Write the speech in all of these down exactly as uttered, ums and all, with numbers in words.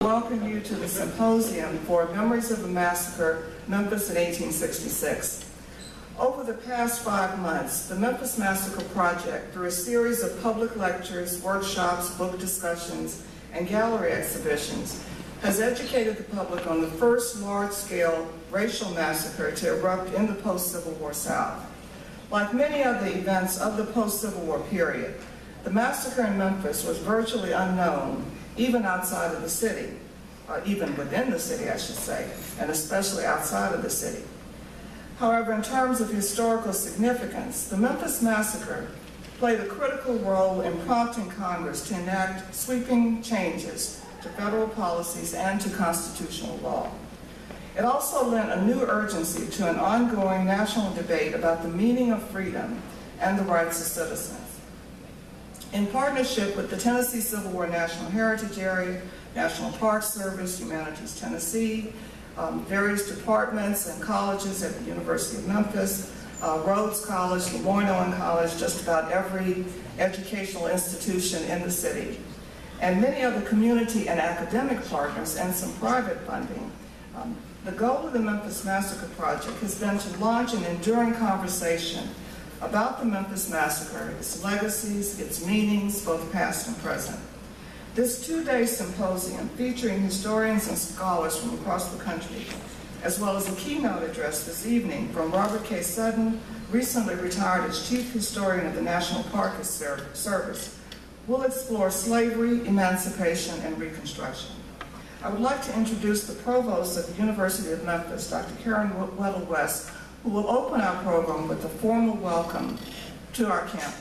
welcome you to the symposium for Memories of the Massacre, Memphis in eighteen sixty-six. Over the past five months, the Memphis Massacre Project, through a series of public lectures, workshops, book discussions, and gallery exhibitions, has educated the public on the first large-scale racial massacre to erupt in the post-Civil War South. Like many other events of the post-Civil War period, the massacre in Memphis was virtually unknown, even outside of the city, or even within the city, I should say, and especially outside of the city. However, in terms of historical significance, the Memphis Massacre played a critical role in prompting Congress to enact sweeping changes to federal policies and to constitutional law. It also lent a new urgency to an ongoing national debate about the meaning of freedom and the rights of citizens. In partnership with the Tennessee Civil War National Heritage Area, National Park Service, Humanities Tennessee, um, various departments and colleges at the University of Memphis, uh, Rhodes College, LeMoyne College, just about every educational institution in the city, and many other community and academic partners and some private funding. Um, the goal of the Memphis Massacre Project has been to launch an enduring conversation about the Memphis Massacre, its legacies, its meanings, both past and present. This two-day symposium featuring historians and scholars from across the country, as well as a keynote address this evening from Robert K. Sutton, recently retired as Chief Historian of the National Park Service, will explore slavery, emancipation, and Reconstruction. I would like to introduce the Provost of the University of Memphis, Doctor Karen Weddle West, who will open our program with a formal welcome to our campus.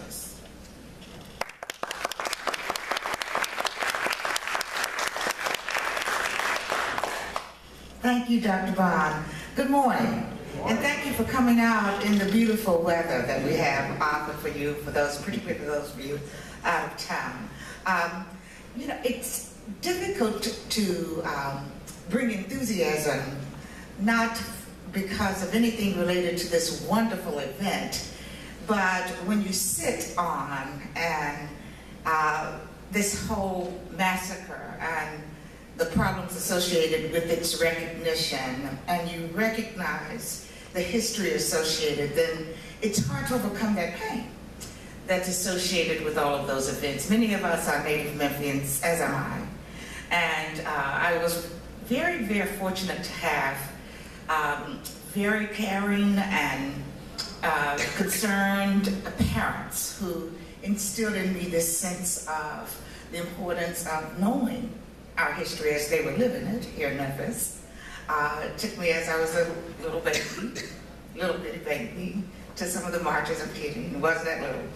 Thank you, Doctor Bond. Good morning. And thank you for coming out in the beautiful weather that we have offered for you, for those, particularly for those of you out of town. Um, you know, it's difficult to, to um, bring enthusiasm, not because of anything related to this wonderful event, but when you sit on and uh, this whole massacre and the problems associated with its recognition, and you recognize the history associated, then it's hard to overcome that pain that's associated with all of those events. Many of us are native Memphians, as am I, and uh, I was very, very fortunate to have um, very caring and uh, concerned parents who instilled in me this sense of the importance of knowing our history as they were living it here in Memphis. Uh, it took me as I was a little baby, little bitty baby, to some of the marches of Kitty. It wasn't that little.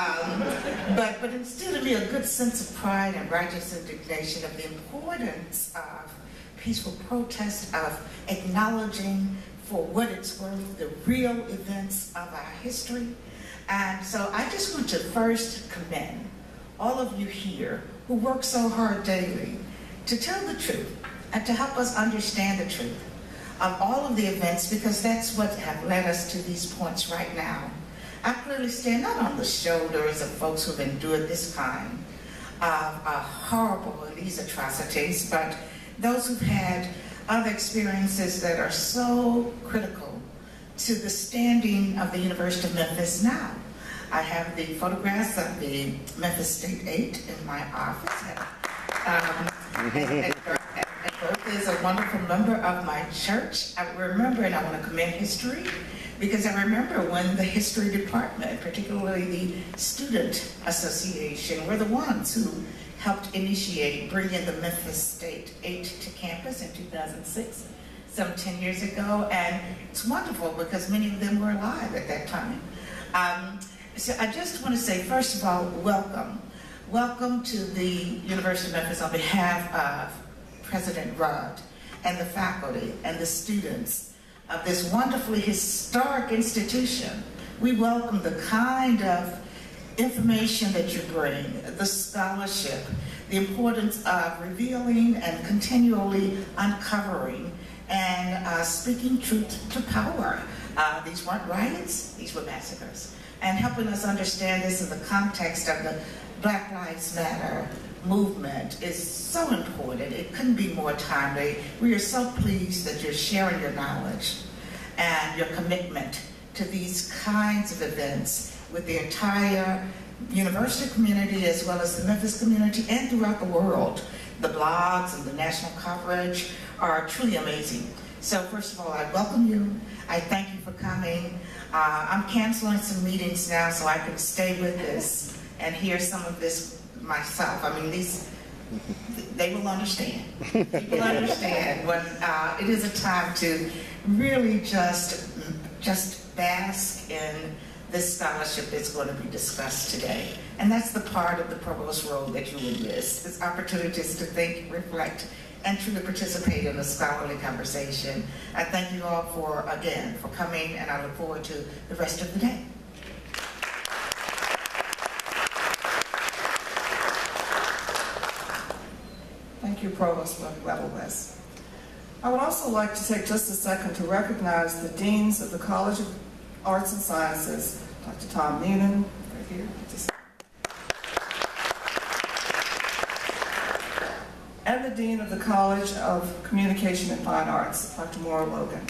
Um, but, but instilled in me a good sense of pride and righteous indignation of the importance of peaceful protest, of acknowledging for what it's worth the real events of our history. And so I just want to first commend all of you here who work so hard daily to tell the truth and to help us understand the truth of all of the events, because that's what have led us to these points right now. I clearly stand not on the shoulders of folks who've endured this kind of uh, horrible, these atrocities, but those who've had other experiences that are so critical to the standing of the University of Memphis now. I have the photographs of the Memphis State Eight in my office. Um, and, and, and Bertha is a wonderful member of my church. I remember, and I want to commend history, because I remember when the history department, particularly the Student Association, were the ones who helped initiate bringing the Memphis State Eight to campus in two thousand six, some ten years ago. And it's wonderful because many of them were alive at that time. Um, so I just want to say, first of all, welcome. Welcome to the University of Memphis on behalf of President Rudd and the faculty and the students of this wonderfully historic institution. We welcome the kind of information that you bring, the scholarship, the importance of revealing and continually uncovering and uh, speaking truth to power. Uh, these weren't riots, these were massacres. And helping us understand this in the context of the Black Lives Matter movement is so important. It couldn't be more timely. We are so pleased that you're sharing your knowledge and your commitment to these kinds of events with the entire university community as well as the Memphis community and throughout the world. The blogs and the national coverage are truly amazing. So first of all, I welcome you. I thank you for coming. Uh, I'm canceling some meetings now so I can stay with this and hear some of this myself. I mean, these, they will understand. People understand when uh, it is a time to really just, just bask in this scholarship that's going to be discussed today. And that's the part of the provost role that you will miss, is opportunities to think, reflect, and truly participate in a scholarly conversation. I thank you all for, again, for coming, and I look forward to the rest of the day. Thank you, Provost Leveless. I would also like to take just a second to recognize the deans of the College of Arts and Sciences, Doctor Tom Neenan, right here. And the Dean of the College of Communication and Fine Arts, Doctor Maura Logan.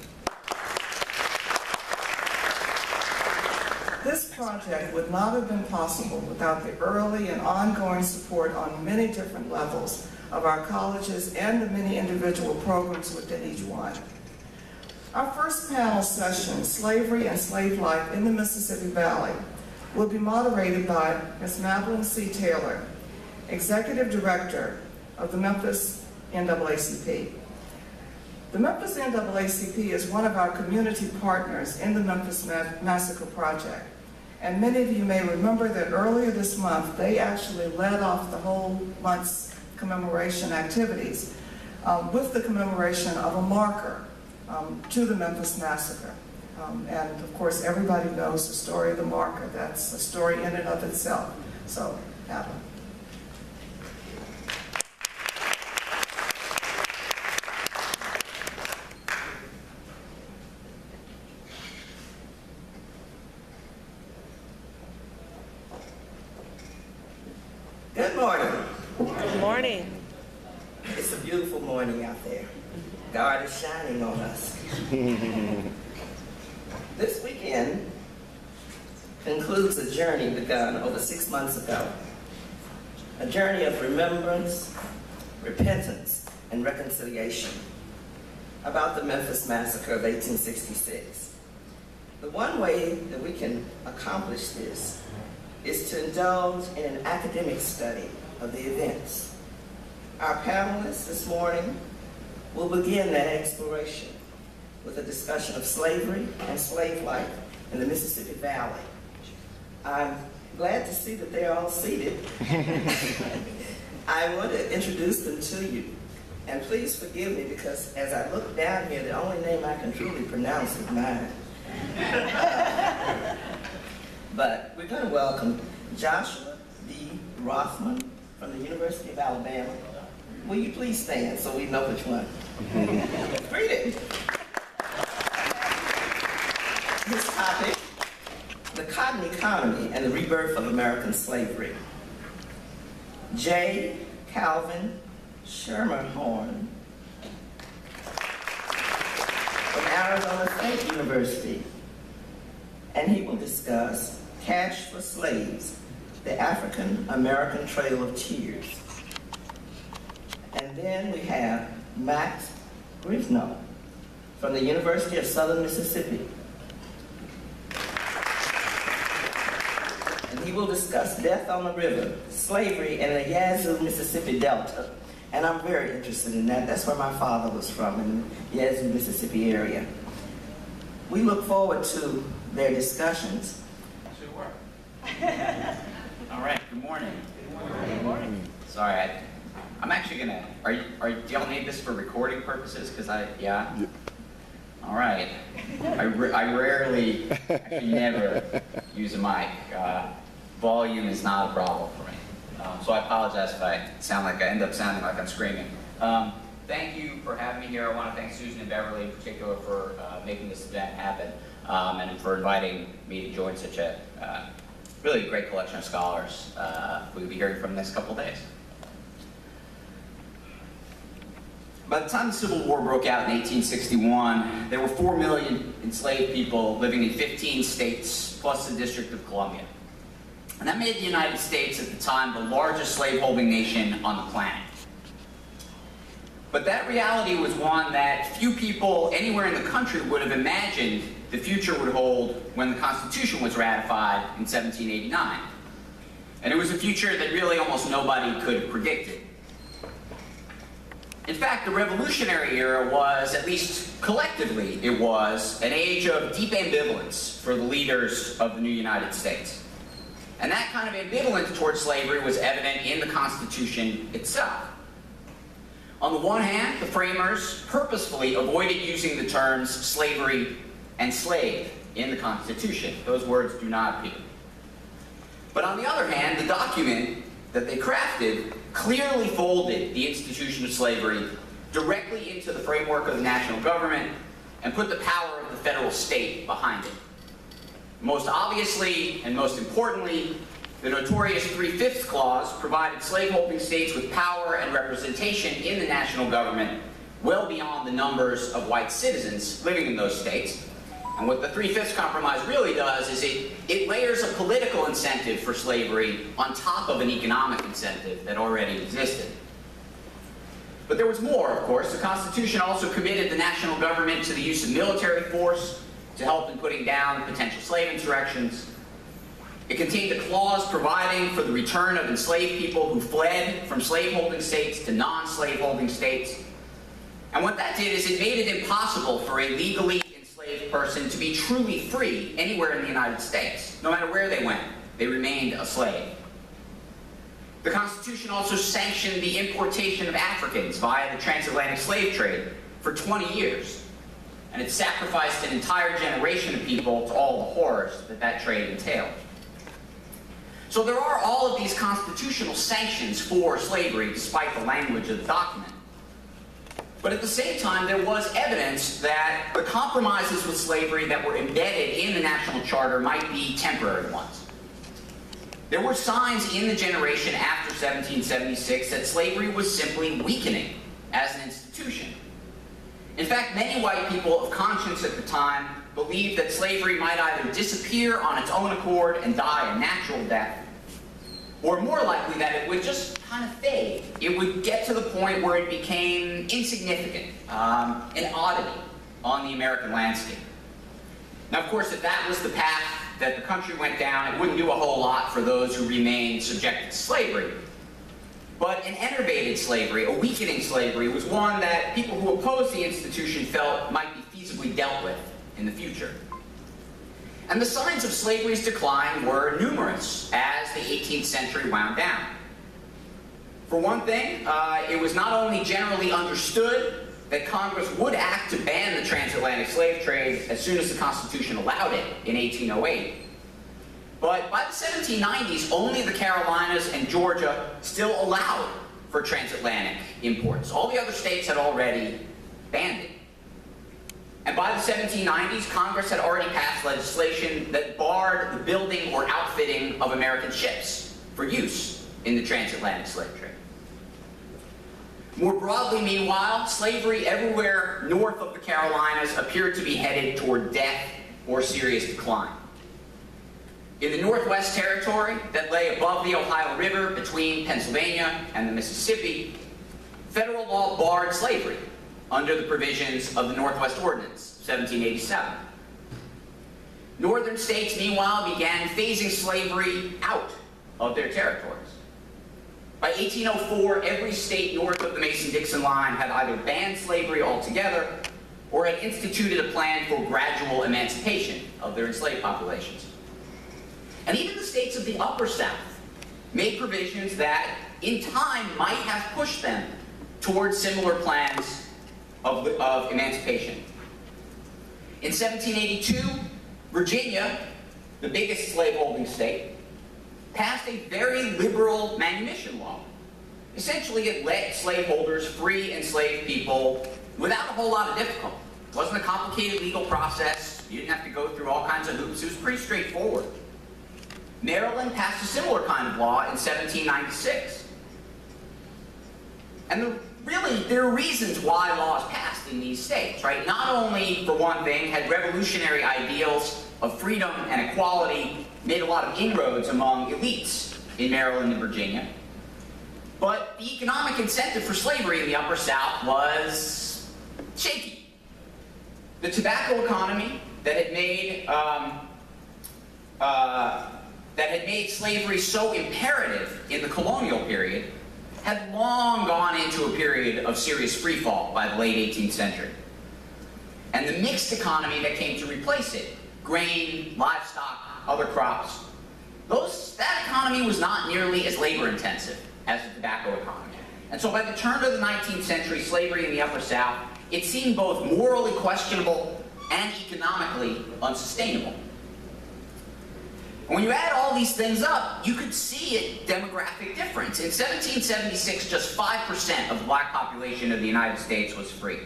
This project would not have been possible without the early and ongoing support on many different levels of our colleges and the many individual programs within each one. Our first panel session, Slavery and Slave Life in the Mississippi Valley, will be moderated by Miz Madeline C. Taylor, Executive Director of the Memphis N double A C P. The Memphis N double A C P is one of our community partners in the Memphis Massacre Project. And many of you may remember that earlier this month, they actually led off the whole month's commemoration activities um, with the commemoration of a marker um, to the Memphis Massacre. Um, and of course, everybody knows the story of the marker. That's a story in and of itself. So, Madeline. Good morning. Good morning. It's a beautiful morning out there. God is shining on us. This weekend concludes a journey begun over six months ago. A journey of remembrance, repentance, and reconciliation about the Memphis Massacre of eighteen sixty-six. The one way that we can accomplish this is to indulge in an academic study of the events. Our panelists this morning will begin that exploration with a discussion of slavery and slave life in the Mississippi Valley. I'm glad to see that they're all seated. I want to introduce them to you. And please forgive me because as I look down here, the only name I can truly pronounce is mine. But we're going to welcome Joshua D. Rothman from the University of Alabama. Will you please stand so we know which one? Greet him. His topic, the cotton economy and the rebirth of American slavery. J. Calvin Schermerhorn from Arizona State University. And he will discuss Cash for Slaves, the African-American Trail of Tears. And then we have Max Grivno from the University of Southern Mississippi. And he will discuss Death on the River, slavery in the Yazoo, Mississippi Delta. And I'm very interested in that. That's where my father was from, in the Yazoo, Mississippi area. We look forward to their discussions. Sure. All right, good morning. Good morning. Good morning. Sorry, I, I'm actually gonna, are you, are, do y'all need this for recording purposes? Because I, yeah? yeah? All right. I, I rarely, actually never use a mic. Uh, volume is not a problem for me. Um, so I apologize if I sound like, I end up sounding like I'm screaming. Um, thank you for having me here. I want to thank Susan and Beverly in particular for uh, making this event happen. Um, and for inviting me to join such a uh, really great collection of scholars uh, we'll be hearing from the next couple of days. By the time the Civil War broke out in eighteen sixty-one, there were four million enslaved people living in fifteen states, plus the District of Columbia. And that made the United States at the time the largest slaveholding nation on the planet. But that reality was one that few people anywhere in the country would have imagined the future would hold when the Constitution was ratified in seventeen eighty-nine. And it was a future that really almost nobody could have predicted. In fact, the Revolutionary era was, at least collectively, it was an age of deep ambivalence for the leaders of the new United States. And that kind of ambivalence towards slavery was evident in the Constitution itself. On the one hand, the framers purposefully avoided using the terms slavery and slave in the Constitution. Those words do not appear. But on the other hand, the document that they crafted clearly folded the institution of slavery directly into the framework of the national government and put the power of the federal state behind it. Most obviously, and most importantly, the notorious Three-Fifths Clause provided slaveholding states with power and representation in the national government well beyond the numbers of white citizens living in those states. And what the Three-Fifths Compromise really does is it, it layers a political incentive for slavery on top of an economic incentive that already existed. But there was more, of course. The Constitution also committed the national government to the use of military force to help in putting down potential slave insurrections. It contained a clause providing for the return of enslaved people who fled from slaveholding states to non-slaveholding states. And what that did is it made it impossible for a legally enslaved person to be truly free anywhere in the United States. No matter where they went, they remained a slave. The Constitution also sanctioned the importation of Africans via the transatlantic slave trade for twenty years. And it sacrificed an entire generation of people to all the horrors that that trade entailed. So there are all of these constitutional sanctions for slavery, despite the language of the document. But at the same time, there was evidence that the compromises with slavery that were embedded in the National Charter might be temporary ones. There were signs in the generation after seventeen seventy-six that slavery was simply weakening as an institution. In fact, many white people of conscience at the time believed that slavery might either disappear on its own accord and die a natural death, or more likely that it would just kind of fade. It would get to the point where it became insignificant, um, an oddity on the American landscape. Now, of course, if that was the path that the country went down, it wouldn't do a whole lot for those who remained subjected to slavery. But an enervated slavery, a weakening slavery, was one that people who opposed the institution felt might be feasibly dealt with in the future. And the signs of slavery's decline were numerous as the eighteenth century wound down. For one thing, uh, it was not only generally understood that Congress would act to ban the transatlantic slave trade as soon as the Constitution allowed it in eighteen oh eight, but by the seventeen nineties, only the Carolinas and Georgia still allowed for transatlantic imports. All the other states had already banned it. And by the seventeen nineties, Congress had already passed legislation that barred the building or outfitting of American ships for use in the transatlantic slave trade. More broadly, meanwhile, slavery everywhere north of the Carolinas appeared to be headed toward death or serious decline. In the Northwest Territory that lay above the Ohio River between Pennsylvania and the Mississippi, federal law barred slavery under the provisions of the Northwest Ordinance, seventeen eighty-seven. Northern states, meanwhile, began phasing slavery out of their territories. By eighteen oh four, every state north of the Mason-Dixon line had either banned slavery altogether or had instituted a plan for gradual emancipation of their enslaved populations. And even the states of the Upper South made provisions that, in time, might have pushed them towards similar plans of, of emancipation. In seventeen eighty-two, Virginia, the biggest slaveholding state, passed a very liberal manumission law. Essentially, it let slaveholders free enslaved people without a whole lot of difficulty. It wasn't a complicated legal process. You didn't have to go through all kinds of hoops. It was pretty straightforward. Maryland passed a similar kind of law in seventeen ninety-six. And the really, there are reasons why laws passed in these states, right? Not only, for one thing, had revolutionary ideals of freedom and equality made a lot of inroads among elites in Maryland and Virginia, but the economic incentive for slavery in the Upper South was shaky. The tobacco economy that had made um, uh, that had made slavery so imperative in the colonial period had long gone into a period of serious freefall by the late eighteenth century. And the mixed economy that came to replace it, grain, livestock, other crops, those, that economy was not nearly as labor intensive as the tobacco economy. And so by the turn of the nineteenth century, slavery in the Upper South, it seemed both morally questionable and economically unsustainable. And when you add all these things up, you could see a demographic difference. In seventeen seventy-six, just five percent of the black population of the United States was free.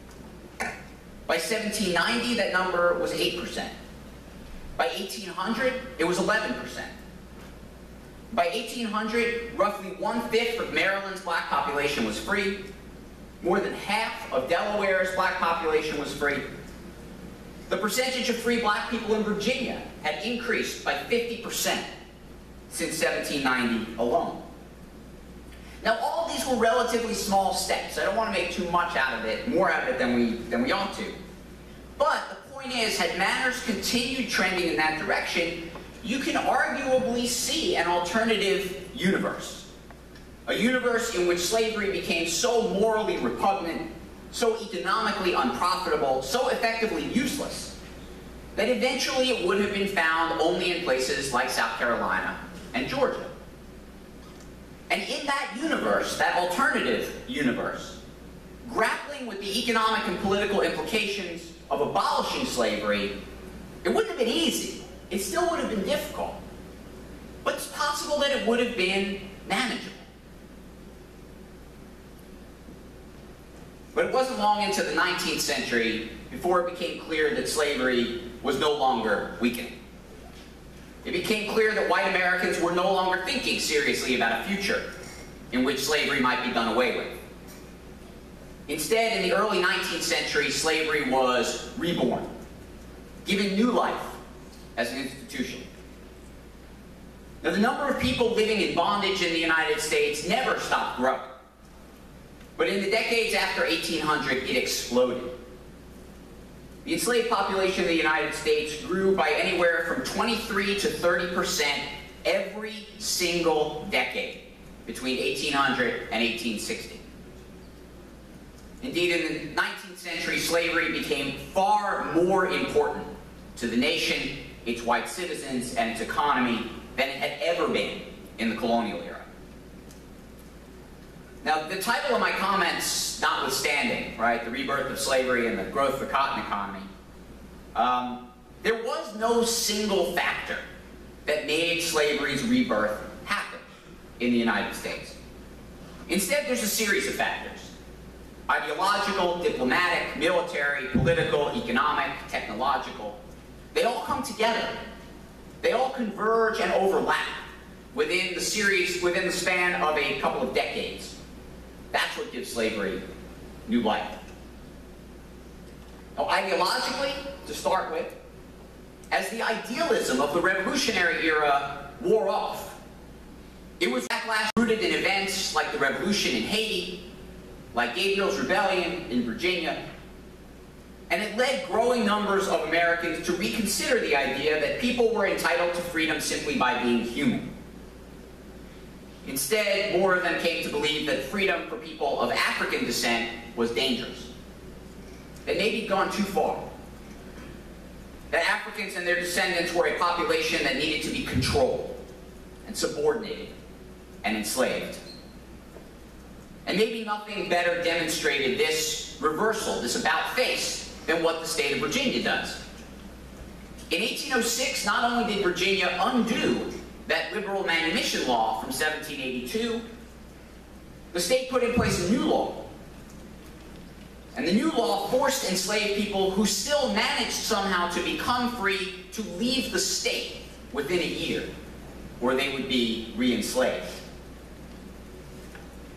By seventeen ninety, that number was eight percent. By eighteen hundred, it was eleven percent. By eighteen hundred, roughly one-fifth of Maryland's black population was free. More than half of Delaware's black population was free. The percentage of free black people in Virginia had increased by fifty percent since seventeen ninety alone. Now, all of these were relatively small steps. I don't want to make too much out of it, more out of it than we, than we ought to. But the point is, had matters continued trending in that direction, you can arguably see an alternative universe. A universe in which slavery became so morally repugnant, so economically unprofitable, so effectively useless, that eventually it would have been found only in places like South Carolina and Georgia. And in that universe, that alternative universe, grappling with the economic and political implications of abolishing slavery, it wouldn't have been easy. It still would have been difficult. But it's possible that it would have been manageable. But it wasn't long into the nineteenth century before it became clear that slavery was no longer weakening. It became clear that white Americans were no longer thinking seriously about a future in which slavery might be done away with. Instead, in the early nineteenth century, slavery was reborn, given new life as an institution. Now, the number of people living in bondage in the United States never stopped growing. But in the decades after eighteen hundred, it exploded. The enslaved population of the United States grew by anywhere from twenty-three to thirty percent every single decade between eighteen hundred and eighteen sixty. Indeed, in the nineteenth century, slavery became far more important to the nation, its white citizens, and its economy than it had ever been in the colonial era. Now, the title of my comments notwithstanding, right, the rebirth of slavery and the growth of the cotton economy, um, there was no single factor that made slavery's rebirth happen in the United States. Instead, there's a series of factors: ideological, diplomatic, military, political, economic, technological. They all come together. They all converge and overlap within the series, within the span of a couple of decades. That's what gives slavery new life. Now, ideologically, to start with, as the idealism of the Revolutionary era wore off, it was backlash rooted in events like the Revolution in Haiti, like Gabriel's Rebellion in Virginia, and it led growing numbers of Americans to reconsider the idea that people were entitled to freedom simply by being human. Instead, more of them came to believe that freedom for people of African descent was dangerous. That maybe had gone too far. That Africans and their descendants were a population that needed to be controlled and subordinated and enslaved. And maybe nothing better demonstrated this reversal, this about-face, than what the state of Virginia does. In eighteen oh six, not only did Virginia undo that liberal manumission law from seventeen eighty-two, the state put in place a new law. And the new law forced enslaved people who still managed somehow to become free to leave the state within a year, or they would be re-enslaved.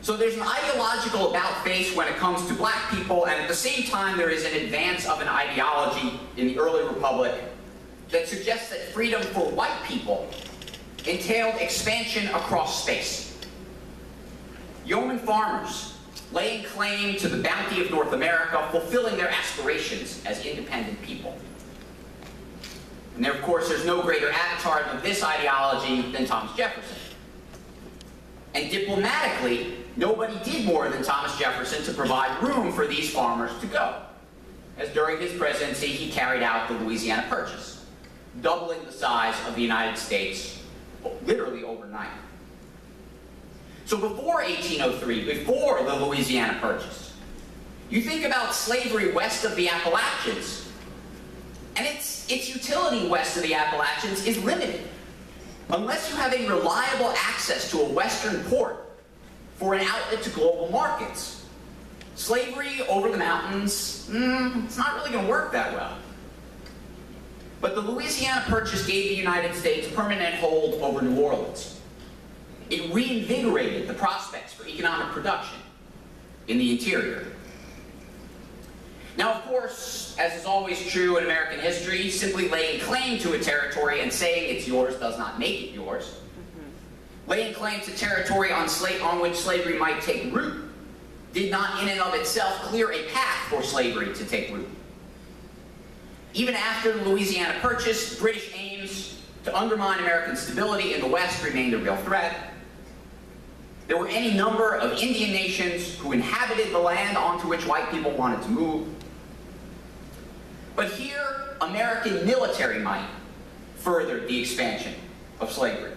So there's an ideological about face when it comes to black people, and at the same time there is an advance of an ideology in the early republic that suggests that freedom for white people entailed expansion across space. Yeoman farmers laying claim to the bounty of North America, fulfilling their aspirations as independent people. And there, of course, there's no greater avatar of this ideology than Thomas Jefferson. And diplomatically, nobody did more than Thomas Jefferson to provide room for these farmers to go, as during his presidency he carried out the Louisiana Purchase, doubling the size of the United States literally overnight. So before eighteen oh three, before the Louisiana Purchase, you think about slavery west of the Appalachians, and its, its utility west of the Appalachians is limited. Unless you have a reliable access to a western port for an outlet to global markets, slavery over the mountains, mm, it's not really going to work that well. But the Louisiana Purchase gave the United States permanent hold over New Orleans. It reinvigorated the prospects for economic production in the interior. Now, of course, as is always true in American history, simply laying claim to a territory and saying it's yours does not make it yours. Mm-hmm. Laying claim to territory on, on which slavery might take root did not in and of itself clear a path for slavery to take root. Even after the Louisiana Purchase, British aims to undermine American stability in the West remained a real threat. There were any number of Indian nations who inhabited the land onto which white people wanted to move. But here, American military might furthered the expansion of slavery.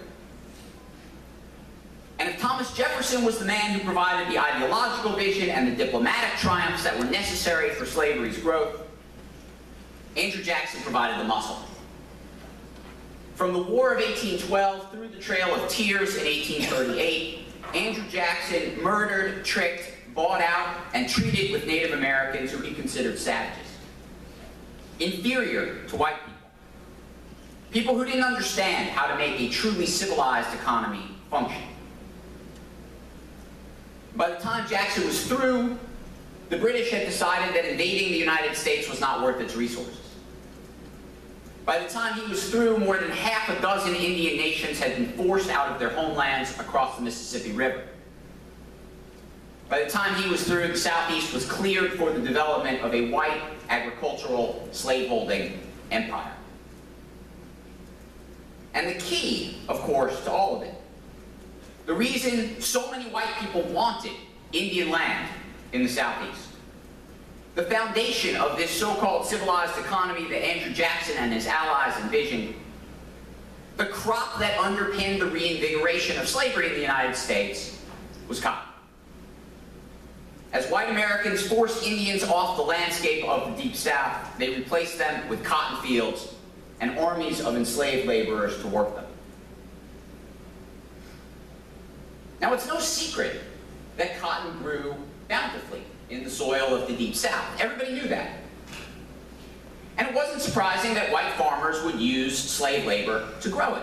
And if Thomas Jefferson was the man who provided the ideological vision and the diplomatic triumphs that were necessary for slavery's growth, Andrew Jackson provided the muscle. From the War of eighteen twelve through the Trail of Tears in eighteen thirty-eight, Andrew Jackson murdered, tricked, bought out, and treated with Native Americans who he considered savages, inferior to white people, people who didn't understand how to make a truly civilized economy function. By the time Jackson was through, the British had decided that invading the United States was not worth its resources. By the time he was through, more than half a dozen Indian nations had been forced out of their homelands across the Mississippi River. By the time he was through, the Southeast was cleared for the development of a white agricultural slaveholding empire. And the key, of course, to all of it, the reason so many white people wanted Indian land in the Southeast, the foundation of this so-called civilized economy that Andrew Jackson and his allies envisioned, the crop that underpinned the reinvigoration of slavery in the United States, was cotton. As white Americans forced Indians off the landscape of the Deep South, they replaced them with cotton fields and armies of enslaved laborers to work them. Now, it's no secret that cotton grew bountifully in the soil of the Deep South. Everybody knew that. And it wasn't surprising that white farmers would use slave labor to grow it.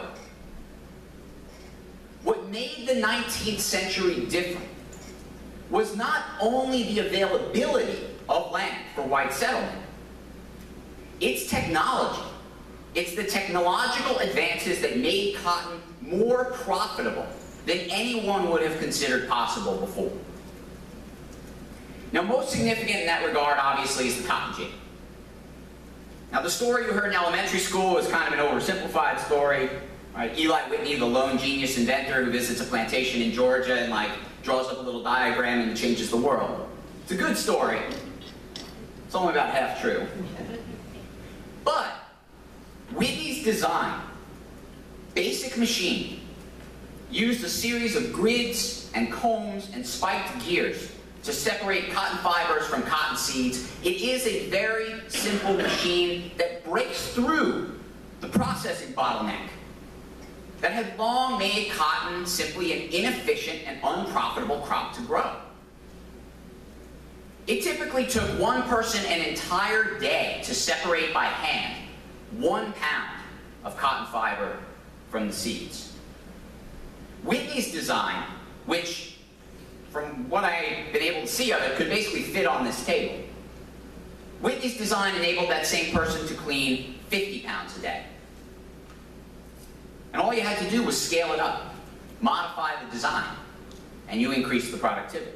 What made the nineteenth century different was not only the availability of land for white settlement, it's technology. It's the technological advances that made cotton more profitable than anyone would have considered possible before. Now, most significant in that regard, obviously, is the cotton gin. Now, the story you heard in elementary school is kind of an oversimplified story. Right? Eli Whitney, the lone genius inventor who visits a plantation in Georgia and like draws up a little diagram and changes the world. It's a good story. It's only about half true. But Whitney's design, basic machine, used a series of grids and combs and spiked gears to separate cotton fibers from cotton seeds. It is a very simple machine that breaks through the processing bottleneck that had long made cotton simply an inefficient and unprofitable crop to grow. It typically took one person an entire day to separate by hand one pound of cotton fiber from the seeds. Whitney's design, which from what I've been able to see of it, could basically fit on this table. Whitney's design enabled that same person to clean fifty pounds a day. And all you had to do was scale it up, modify the design, and you increase the productivity.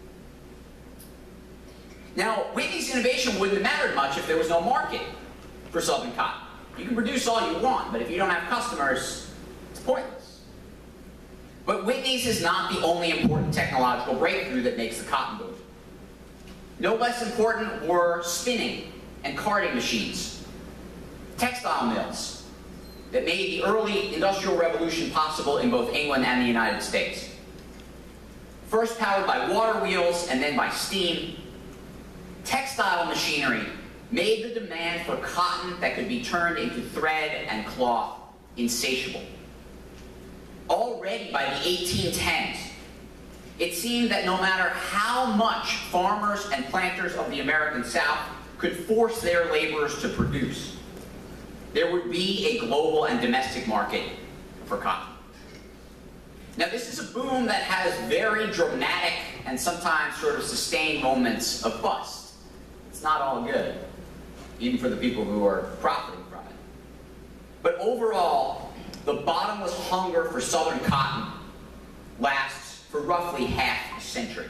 Now, Whitney's innovation wouldn't have mattered much if there was no market for Southern cotton. You can produce all you want, but if you don't have customers, it's pointless. But Whitney's is not the only important technological breakthrough that makes the cotton boom. No less important were spinning and carding machines, textile mills that made the early Industrial Revolution possible in both England and the United States. First powered by water wheels and then by steam, textile machinery made the demand for cotton that could be turned into thread and cloth insatiable. Already by the eighteen tens, it seemed that no matter how much farmers and planters of the American South could force their laborers to produce, there would be a global and domestic market for cotton. Now, this is a boom that has very dramatic and sometimes sort of sustained moments of bust. It's not all good, even for the people who are profiting from it. But overall, the bottomless hunger for Southern cotton lasts for roughly half a century.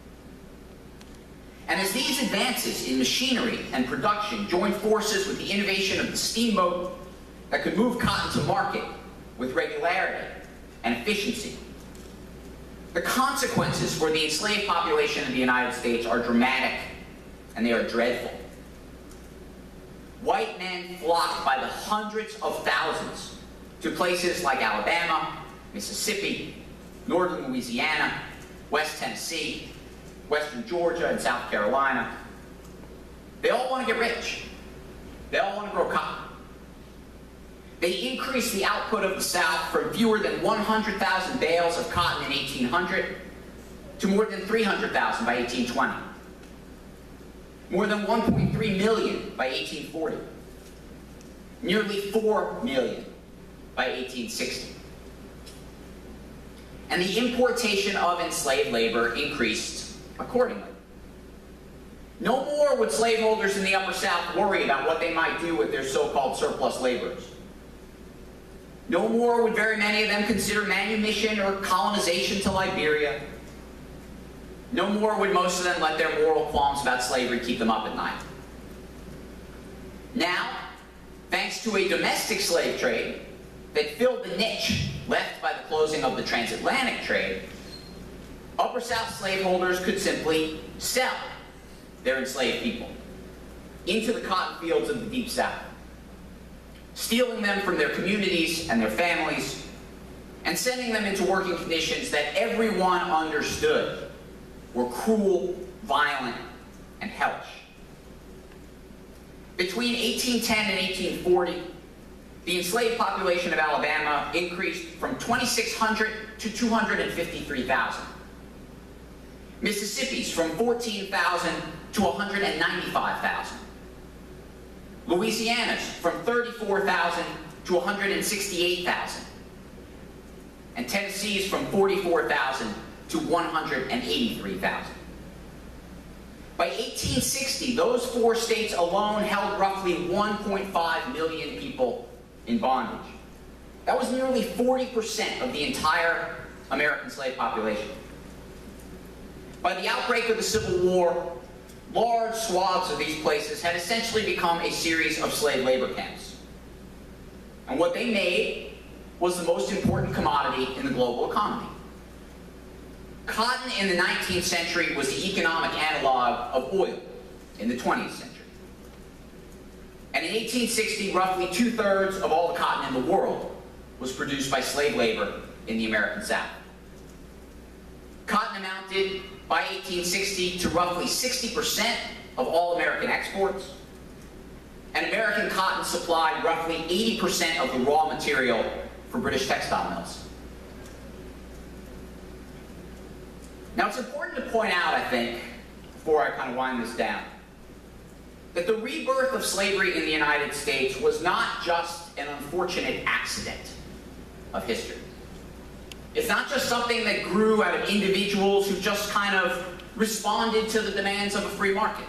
And as these advances in machinery and production join forces with the innovation of the steamboat that could move cotton to market with regularity and efficiency, the consequences for the enslaved population of the United States are dramatic and they are dreadful. White men flocked by the hundreds of thousands to places like Alabama, Mississippi, northern Louisiana, West Tennessee, western Georgia, and South Carolina. They all want to get rich. They all want to grow cotton. They increased the output of the South from fewer than one hundred thousand bales of cotton in eighteen hundred to more than three hundred thousand by eighteen twenty. More than one point three million by eighteen forty. Nearly four million by eighteen sixty. And the importation of enslaved labor increased accordingly. No more would slaveholders in the Upper South worry about what they might do with their so-called surplus laborers. No more would very many of them consider manumission or colonization to Liberia. No more would most of them let their moral qualms about slavery keep them up at night. Now, thanks to a domestic slave trade that filled the niche left by the closing of the transatlantic trade, Upper South slaveholders could simply sell their enslaved people into the cotton fields of the Deep South, stealing them from their communities and their families, and sending them into working conditions that everyone understood were cruel, violent, and hellish. Between eighteen ten and eighteen forty, the enslaved population of Alabama increased from twenty-six hundred to two hundred fifty-three thousand. Mississippi's from fourteen thousand to one hundred ninety-five thousand. Louisiana's from thirty-four thousand to one hundred sixty-eight thousand. And Tennessee's from forty-four thousand to one hundred eighty-three thousand. By eighteen sixty, those four states alone held roughly one point five million people in bondage. That was nearly forty percent of the entire American slave population. By the outbreak of the Civil War, large swaths of these places had essentially become a series of slave labor camps. And what they made was the most important commodity in the global economy. Cotton in the nineteenth century was the economic analog of oil in the twentieth century. And in eighteen sixty, roughly two-thirds of all the cotton in the world was produced by slave labor in the American South. Cotton amounted by eighteen sixty to roughly sixty percent of all American exports, and American cotton supplied roughly eighty percent of the raw material for British textile mills. Now, it's important to point out, I think, before I kind of wind this down, that the rebirth of slavery in the United States was not just an unfortunate accident of history. It's not just something that grew out of individuals who just kind of responded to the demands of a free market.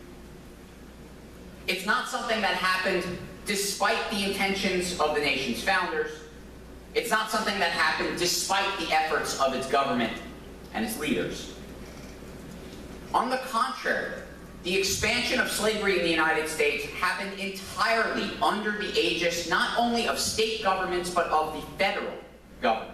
It's not something that happened despite the intentions of the nation's founders. It's not something that happened despite the efforts of its government and its leaders. On the contrary, the expansion of slavery in the United States happened entirely under the aegis not only of state governments, but of the federal government.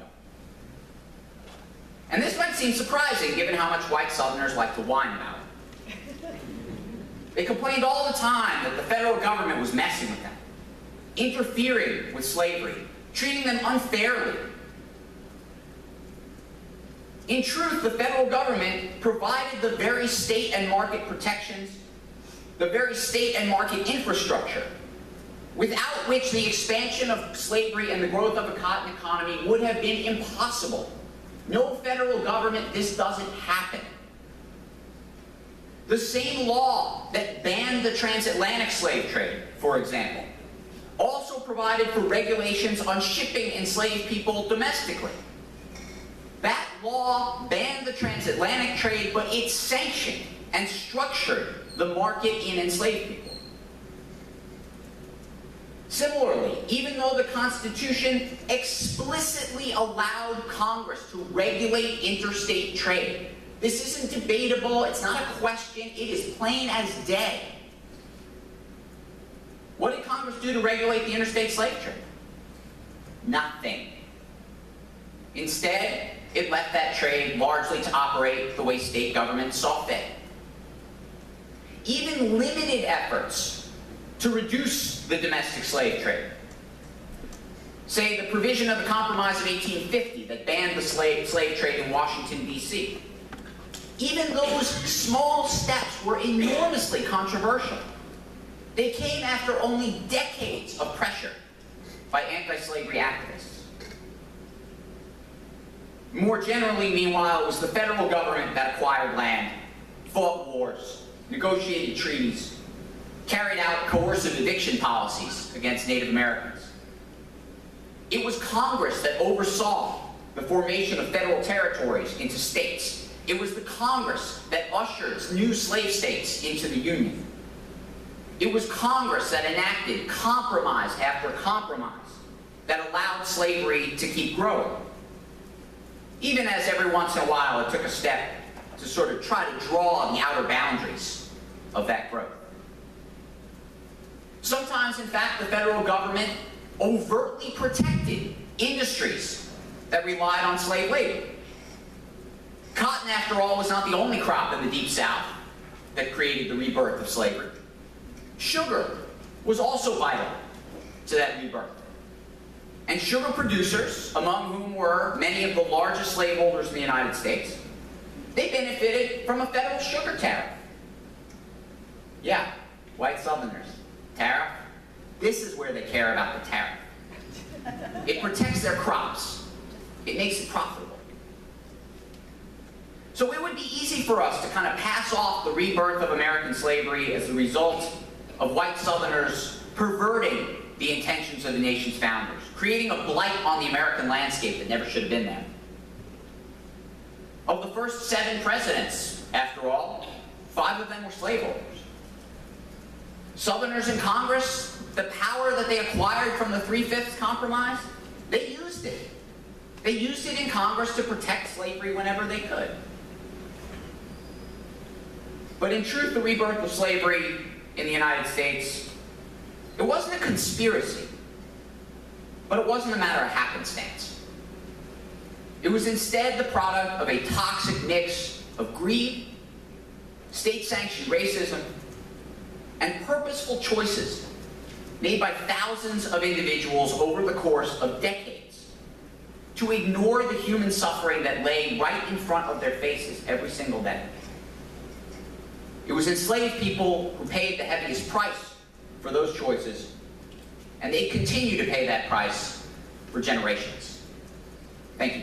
And this might seem surprising, given how much white Southerners like to whine about it. They complained all the time that the federal government was messing with them, interfering with slavery, treating them unfairly. In truth, the federal government provided the very state and market protections, the very state and market infrastructure, without which the expansion of slavery and the growth of a cotton economy would have been impossible. No federal government, this doesn't happen. The same law that banned the transatlantic slave trade, for example, also provided for regulations on shipping enslaved people domestically. That law banned the transatlantic trade, but it sanctioned and structured the market in enslaved people. Similarly, even though the Constitution explicitly allowed Congress to regulate interstate trade, this isn't debatable, it's not a question, it is plain as day. What did Congress do to regulate the interstate slave trade? Nothing. Instead, it left that trade largely to operate the way state governments saw fit. Even limited efforts to reduce the domestic slave trade, say the provision of the Compromise of eighteen fifty that banned the slave, slave trade in Washington, D C, even those small steps were enormously controversial. They came after only decades of pressure by anti-slavery activists. More generally, meanwhile, it was the federal government that acquired land, fought wars, negotiated treaties, carried out coercive eviction policies against Native Americans. It was Congress that oversaw the formation of federal territories into states. It was the Congress that ushered new slave states into the Union. It was Congress that enacted compromise after compromise that allowed slavery to keep growing. Even as every once in a while it took a step to sort of try to draw the outer boundaries of that growth. Sometimes, in fact, the federal government overtly protected industries that relied on slave labor. Cotton, after all, was not the only crop in the Deep South that created the rebirth of slavery. Sugar was also vital to that rebirth. And sugar producers, among whom were many of the largest slaveholders in the United States, they benefited from a federal sugar tariff. Yeah, white Southerners. Tariff? This is where they care about the tariff. It protects their crops. It makes it profitable. So it would be easy for us to kind of pass off the rebirth of American slavery as the result of white Southerners perverting the intentions of the nation's founders, creating a blight on the American landscape that never should have been there. Of the first seven presidents, after all, five of them were slaveholders. Southerners in Congress, the power that they acquired from the Three-Fifths Compromise, they used it. They used it in Congress to protect slavery whenever they could. But in truth, the rebirth of slavery in the United States, it wasn't a conspiracy, but it wasn't a matter of happenstance. It was instead the product of a toxic mix of greed, state-sanctioned racism, and purposeful choices made by thousands of individuals over the course of decades to ignore the human suffering that lay right in front of their faces every single day. It was enslaved people who paid the heaviest price for those choices, and they continue to pay that price for generations. Thank you.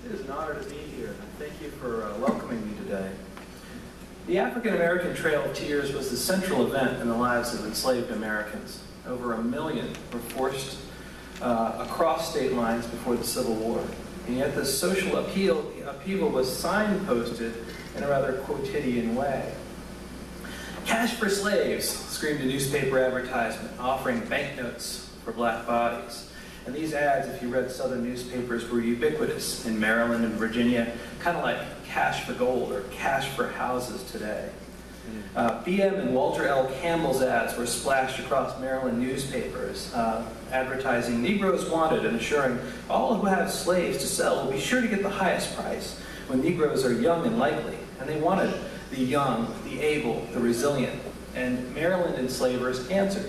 It is an honor to be here, and thank you for uh, welcoming me today. The African American Trail of Tears was the central event in the lives of enslaved Americans. Over a million were forced uh, across state lines before the Civil War, and yet this social appeal, upheaval was signposted in a rather quotidian way. "Cash for slaves," screamed a newspaper advertisement offering banknotes for black bodies. And these ads, if you read Southern newspapers, were ubiquitous in Maryland and Virginia, kind of like cash for gold or cash for houses today. Uh, B M and Walter L. Campbell's ads were splashed across Maryland newspapers, uh, advertising Negroes wanted and assuring all who have slaves to sell will be sure to get the highest price when Negroes are young and likely. And they wanted the young, the able, the resilient. And Maryland enslavers answered.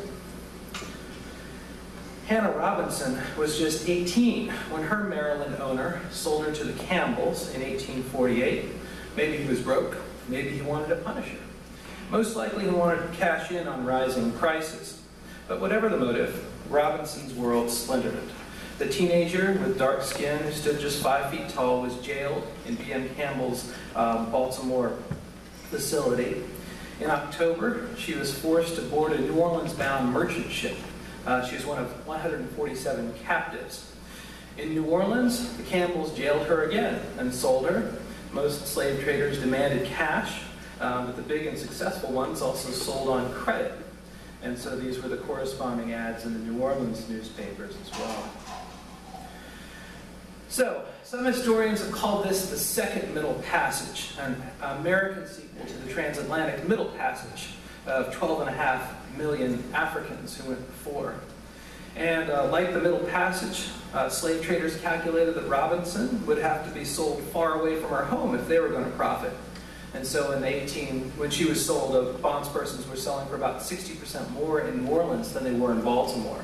Hannah Robinson was just eighteen when her Maryland owner sold her to the Campbells in eighteen forty-eight. Maybe he was broke, maybe he wanted to punish her. Most likely he wanted to cash in on rising prices. But whatever the motive, Robinson's world splintered. The teenager with dark skin who stood just five feet tall was jailed in B M Campbell's um, Baltimore facility. In October, she was forced to board a New Orleans-bound merchant ship. Uh, she was one of one hundred forty-seven captives. In New Orleans, the Campbells jailed her again and sold her. Most slave traders demanded cash, um, but the big and successful ones also sold on credit. And so these were the corresponding ads in the New Orleans newspapers as well. So, some historians have called this the Second Middle Passage, an American sequel to the transatlantic Middle Passage of twelve and a half million Africans who went before. And uh, like the Middle Passage, uh, slave traders calculated that Robinson would have to be sold far away from her home if they were going to profit. And so in eighteen, when she was sold, uh, bondspersons were selling for about sixty percent more in New Orleans than they were in Baltimore.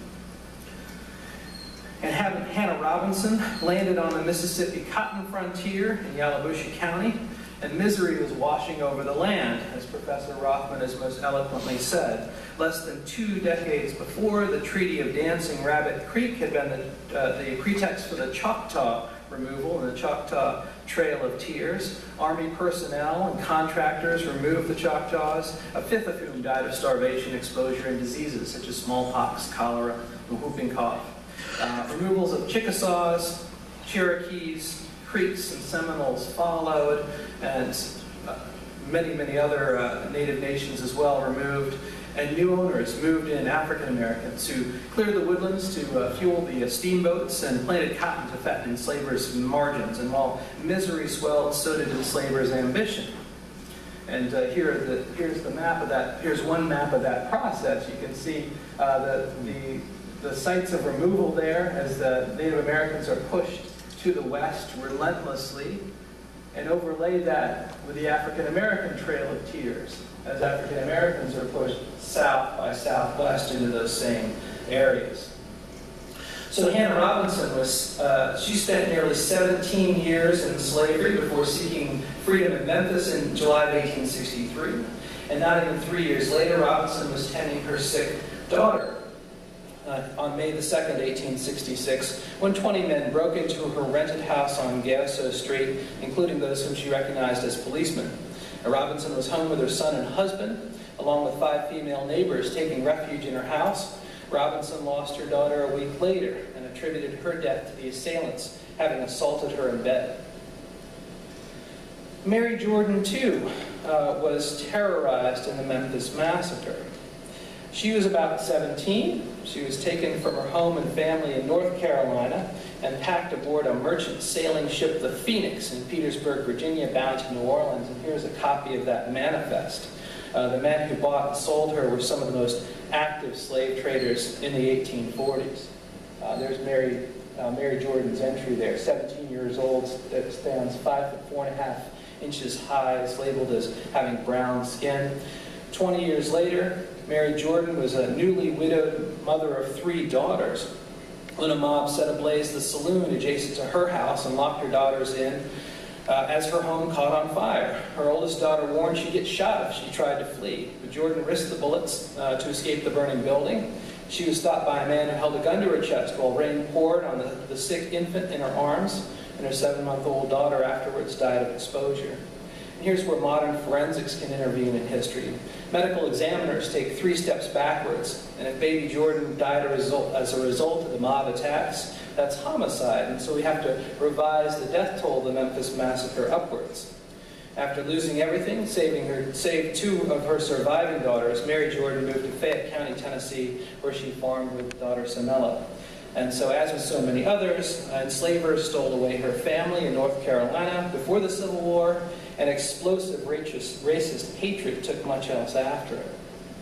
And Hannah Robinson landed on the Mississippi cotton frontier in Yalobusha County, and misery was washing over the land, as Professor Rothman has most eloquently said. Less than two decades before, the Treaty of Dancing Rabbit Creek had been the, uh, the pretext for the Choctaw removal and the Choctaw Trail of Tears. Army personnel and contractors removed the Choctaws, a fifth of whom died of starvation, exposure, and diseases such as smallpox, cholera, and whooping cough. Uh, removals of Chickasaws, Cherokees, Creeks, and Seminoles followed, and uh, many, many other uh, native nations as well removed. And new owners moved in, African Americans, who cleared the woodlands to uh, fuel the uh, steamboats and planted cotton to fatten enslavers' margins. And while misery swelled, so did enslavers' ambition. And uh, here are the, here's the map of that. Here's one map of that process. You can see uh, the, the, the sites of removal there as the Native Americans are pushed to the west relentlessly, and overlay that with the African American Trail of Tears, as African Americans are pushed south by southwest into those same areas. So Hannah Robinson was, uh, she spent nearly seventeen years in slavery before seeking freedom in Memphis in July of eighteen sixty-three. And not even three years later, Robinson was tending her sick daughter. Uh, on May the second, eighteen sixty-six, when twenty men broke into her rented house on Gasso Street, including those whom she recognized as policemen. Uh, Robinson was home with her son and husband, along with five female neighbors taking refuge in her house. Robinson lost her daughter a week later and attributed her death to the assailants having assaulted her in bed. Mary Jordan, too, uh, was terrorized in the Memphis Massacre. She was about seventeen. She was taken from her home and family in North Carolina and packed aboard a merchant sailing ship, the Phoenix, in Petersburg, Virginia, bound to New Orleans. And here's a copy of that manifest. Uh, the men who bought and sold her were some of the most active slave traders in the eighteen forties. Uh, there's Mary, uh, Mary Jordan's entry there, seventeen years old, that stands five foot four and a half inches high, is labeled as having brown skin. twenty years later, Mary Jordan was a newly widowed mother of three daughters when a mob set ablaze the saloon adjacent to her house and locked her daughters in uh, as her home caught on fire. Her oldest daughter warned she'd get shot if she tried to flee, but Jordan risked the bullets uh, to escape the burning building. She was stopped by a man who held a gun to her chest while rain poured on the, the sick infant in her arms. and her seven-month-old daughter afterwards died of exposure. And here's where modern forensics can intervene in history. Medical examiners take three steps backwards, and if baby Jordan died a result, as a result of the mob attacks, that's homicide, and so we have to revise the death toll of the Memphis Massacre upwards. After losing everything, saving her, saved two of her surviving daughters, Mary Jordan moved to Fayette County, Tennessee, where she farmed with daughter Samela. And so, as with so many others, uh, enslavers stole away her family in North Carolina before the Civil War, and explosive racist, racist hatred took much else after it.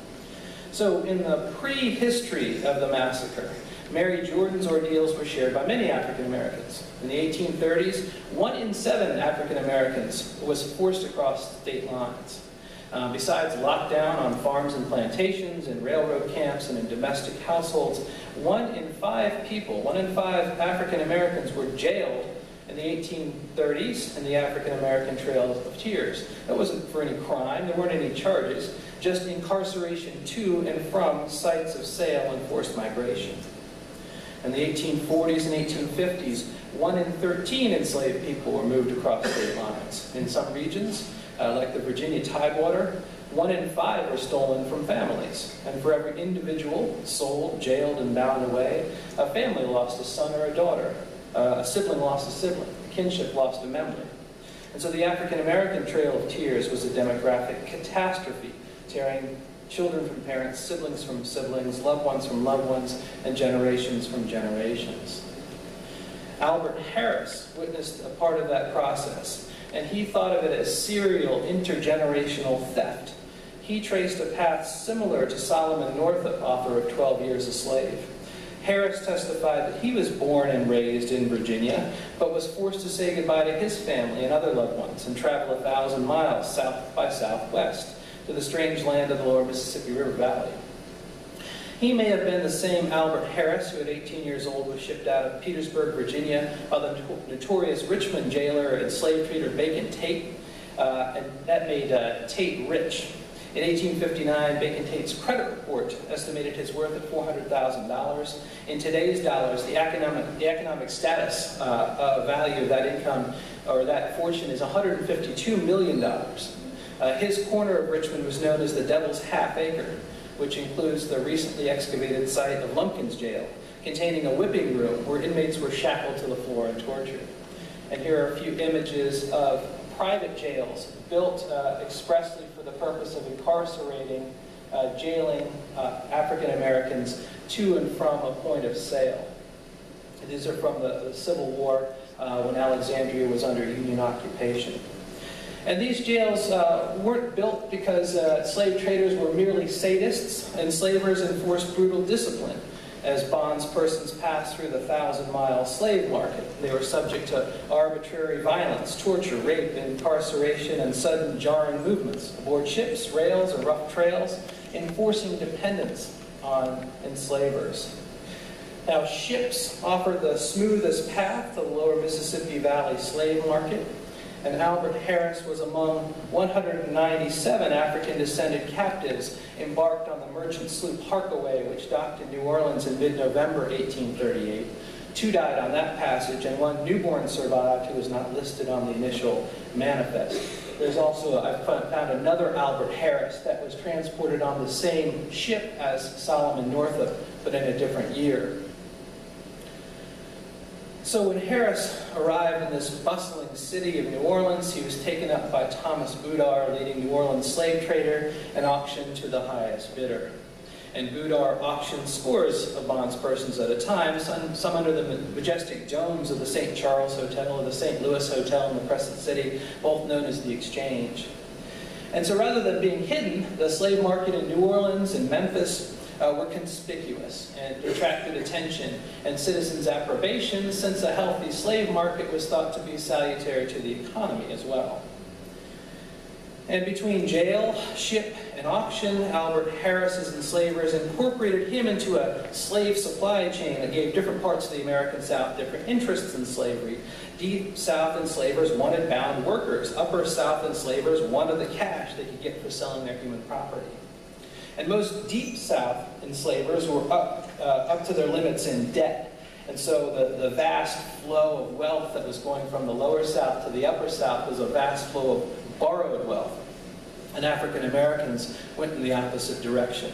So, in the pre-history of the massacre, Mary Jordan's ordeals were shared by many African Americans. In the eighteen thirties, one in seven African Americans was forced across state lines. Um, besides lockdown on farms and plantations, in railroad camps, and in domestic households, one in five people, one in five African Americans were jailed in the eighteen thirties in the African American Trail of Tears. That wasn't for any crime, there weren't any charges, just incarceration to and from sites of sale and forced migration. In the eighteen forties and eighteen fifties, one in thirteen enslaved people were moved across state lines. In some regions, uh, like the Virginia Tidewater, one in five were stolen from families. And for every individual sold, jailed, and bound away, a family lost a son or a daughter. Uh, a sibling lost a sibling. A kinship lost a memory. And so the African American Trail of Tears was a demographic catastrophe, tearing children from parents, siblings from siblings, loved ones from loved ones, and generations from generations. Albert Harris witnessed a part of that process, and he thought of it as serial intergenerational theft. He traced a path similar to Solomon Northup, author of twelve years a Slave. Harris testified that he was born and raised in Virginia, but was forced to say goodbye to his family and other loved ones and travel a thousand miles south by southwest to the strange land of the lower Mississippi River Valley. He may have been the same Albert Harris who at eighteen years old was shipped out of Petersburg, Virginia, by the notorious Richmond jailer and slave trader Bacon Tate, uh, and that made uh, Tate rich. In eighteen fifty-nine, Bacon Tate's credit report estimated his worth at four hundred thousand dollars. In today's dollars, the economic, the economic status uh, uh, value of that income, or that fortune, is one hundred fifty-two million dollars. Uh, his corner of Richmond was known as the Devil's Half Acre, which includes the recently excavated site of Lumpkin's Jail, containing a whipping room where inmates were shackled to the floor and tortured. And here are a few images of private jails built uh, expressly for the purpose of incarcerating, uh, jailing uh, African Americans to and from a point of sale. These are from the, the Civil War uh, when Alexandria was under Union occupation. And these jails uh, weren't built because uh, slave traders were merely sadists, and enslavers enforced brutal discipline as bondspersons passed through the thousand-mile slave market. They were subject to arbitrary violence, torture, rape, incarceration, and sudden jarring movements aboard ships, rails, or rough trails, enforcing dependence on enslavers. Now, ships offered the smoothest path to the lower Mississippi Valley slave market, and Albert Harris was among one hundred ninety-seven African-descended captives embarked on the merchant sloop Harkaway, which docked in New Orleans in mid-November eighteen thirty-eight. Two died on that passage, and one newborn survived who was not listed on the initial manifest. There's also, I've found another Albert Harris that was transported on the same ship as Solomon Northup, but in a different year. So when Harris arrived in this bustling city of New Orleans, he was taken up by Thomas Boudar, leading New Orleans slave trader, and auctioned to the highest bidder. And Boudar auctioned scores of bondspersons at a time, some, some under the majestic domes of the Saint Charles Hotel or the Saint Louis Hotel in the Crescent City, both known as the Exchange. And so rather than being hidden, the slave market in New Orleans and Memphis Uh, were conspicuous and attracted attention and citizens' approbation, since a healthy slave market was thought to be salutary to the economy as well. And between jail, ship, and auction, Albert Harris's enslavers incorporated him into a slave supply chain that gave different parts of the American South different interests in slavery. Deep South enslavers wanted bound workers. Upper South enslavers wanted the cash they could get for selling their human property. And most Deep South enslavers were up, uh, up to their limits in debt, And so the, the vast flow of wealth that was going from the lower South to the upper South was a vast flow of borrowed wealth. And African Americans went in the opposite direction.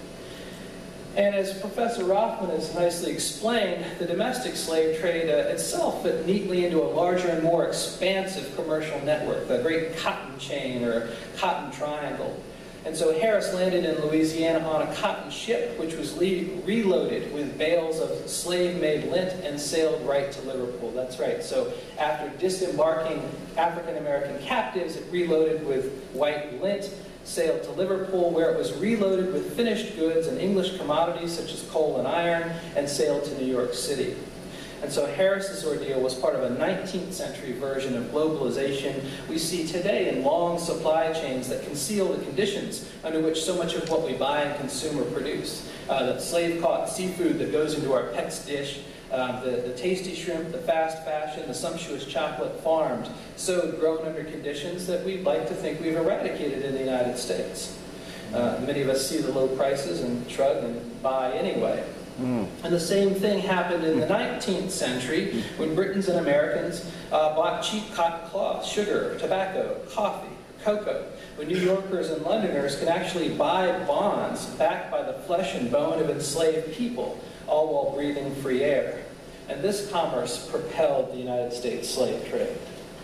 And as Professor Rothman has nicely explained, the domestic slave trade uh, itself fit neatly into a larger and more expansive commercial network, the great cotton chain or cotton triangle. And so Harris landed in Louisiana on a cotton ship, which was reloaded with bales of slave-made lint and sailed right to Liverpool. That's right. So after disembarking African-American captives, it reloaded with white lint, sailed to Liverpool, where it was reloaded with finished goods and English commodities such as coal and iron, and sailed to New York City. And so Harris's ordeal was part of a nineteenth century version of globalization we see today in long supply chains that conceal the conditions under which so much of what we buy and consume are produced. Uh, the slave-caught seafood that goes into our pet's dish, uh, the, the tasty shrimp, the fast fashion, the sumptuous chocolate farmed, sowed, grown under conditions that we'd like to think we've eradicated in the United States. Uh, many of us see the low prices and shrug and buy anyway. Mm. And the same thing happened in the nineteenth century when Britons and Americans uh, bought cheap cotton cloth, sugar, tobacco, coffee, cocoa, when New Yorkers and Londoners could actually buy bonds backed by the flesh and bone of enslaved people, all while breathing free air. And this commerce propelled the United States slave trade.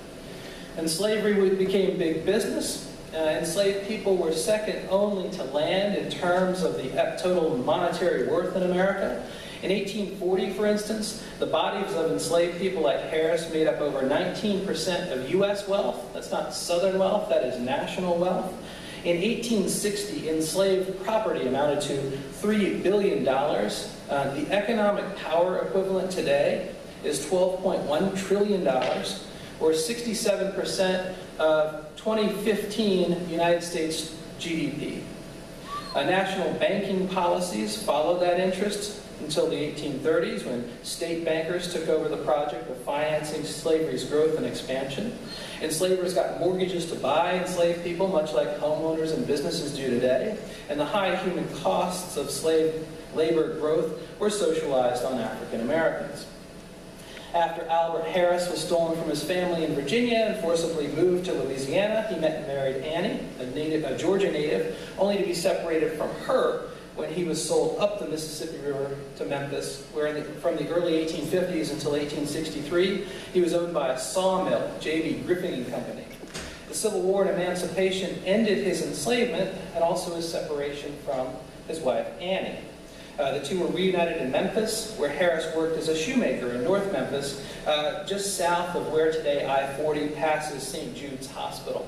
And slavery became big business. Uh, enslaved people were second only to land in terms of the total monetary worth in America. In eighteen forty, for instance, the bodies of enslaved people like Harris made up over nineteen percent of U S wealth. That's not Southern wealth, that is national wealth. In eighteen sixty, enslaved property amounted to three billion dollars. Uh, the economic power equivalent today is twelve point one trillion dollars, or sixty-seven percent of twenty fifteen United States G D P. Uh, national banking policies followed that interest until the eighteen thirties, when state bankers took over the project of financing slavery's growth and expansion. Enslavers got mortgages to buy enslaved people, much like homeowners and businesses do today. And the high human costs of slave labor growth were socialized on African Americans. After Albert Harris was stolen from his family in Virginia and forcibly moved to Louisiana, he met and married Annie, a, native, a Georgia native, only to be separated from her when he was sold up the Mississippi River to Memphis, where in the, from the early eighteen fifties until eighteen sixty-three, he was owned by a sawmill, J B Griffin and Company. The Civil War and emancipation ended his enslavement and also his separation from his wife, Annie. Uh, the two were reunited in Memphis, where Harris worked as a shoemaker in North Memphis, uh, just south of where today I forty passes Saint Jude's Hospital.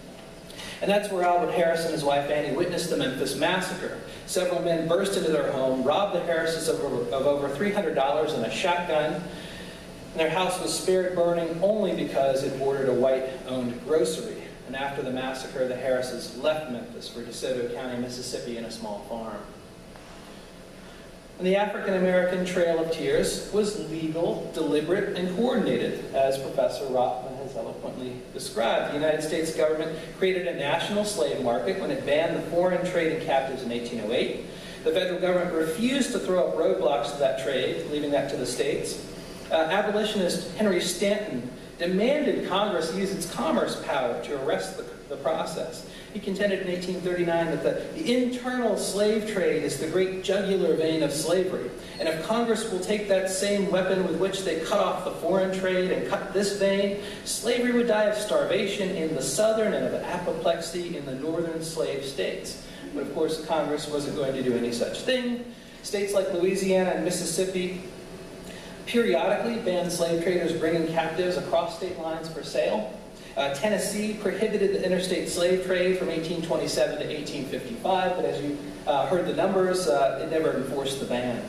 And that's where Albert Harris and his wife Annie witnessed the Memphis Massacre. Several men burst into their home, robbed the Harrises of over, of over three hundred dollars and a shotgun. And their house was spared burning only because it bordered a white-owned grocery. And after the massacre, the Harrises left Memphis for DeSoto County, Mississippi, in a small farm. And the African-American Trail of Tears was legal, deliberate, and coordinated, as Professor Rothman has eloquently described. The United States government created a national slave market when it banned the foreign trade in captives in eighteen oh eight. The federal government refused to throw up roadblocks to that trade, leaving that to the states. Uh, abolitionist Henry Stanton demanded Congress use its commerce power to arrest the, the process. He contended in eighteen thirty-nine that the, the internal slave trade is the great jugular vein of slavery. And if Congress will take that same weapon with which they cut off the foreign trade and cut this vein, slavery would die of starvation in the southern and of apoplexy in the northern slave states. But of course, Congress wasn't going to do any such thing. States like Louisiana and Mississippi periodically banned slave traders bringing captives across state lines for sale. Uh, Tennessee prohibited the interstate slave trade from eighteen twenty-seven to eighteen fifty-five, but as you uh, heard the numbers, uh, it never enforced the ban.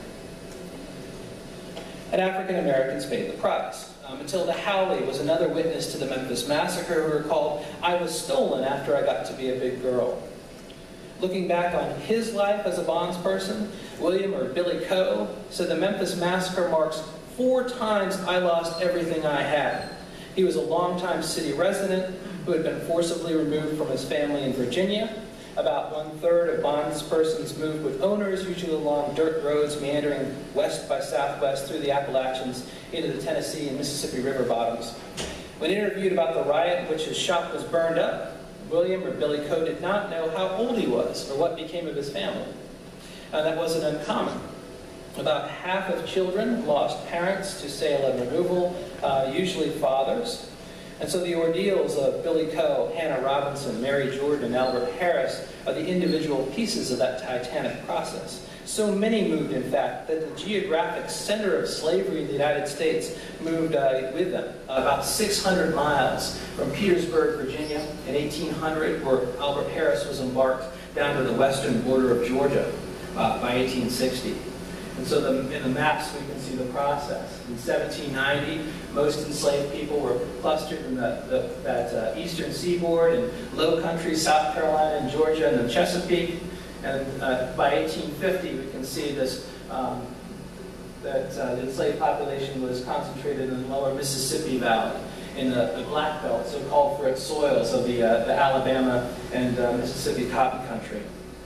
And African Americans paid the price. Uh, Matilda Howley was another witness to the Memphis Massacre who recalled, "I was stolen after I got to be a big girl." Looking back on his life as a bondsperson, William, or Billy Coe, said the Memphis Massacre marks four times I lost everything I had. He was a longtime city resident who had been forcibly removed from his family in Virginia. About one-third of bondspersons moved with owners, usually along dirt roads meandering west by southwest through the Appalachians into the Tennessee and Mississippi river bottoms. When interviewed about the riot in which his shop was burned up, William, or Billy Coe, did not know how old he was or what became of his family. Uh, that wasn't uncommon. About half of children lost parents to sale and removal, uh, usually fathers. And so the ordeals of Billy Coe, Hannah Robinson, Mary Jordan, and Albert Harris are the individual pieces of that titanic process. So many moved, in fact, that the geographic center of slavery in the United States moved uh, with them. Uh, about six hundred miles from Petersburg, Virginia, in eighteen hundred, where Albert Harris was embarked, down to the western border of Georgia uh, by eighteen sixty. And so the, in the maps we can see the process. In seventeen ninety, most enslaved people were clustered in the, the, that uh, eastern seaboard and low country, South Carolina and Georgia and the Chesapeake. And uh, by eighteen fifty, we can see this, um, that uh, the enslaved population was concentrated in the lower Mississippi Valley, in the, the Black Belt, so called for its soils of the, uh, the Alabama and uh, Mississippi cotton country.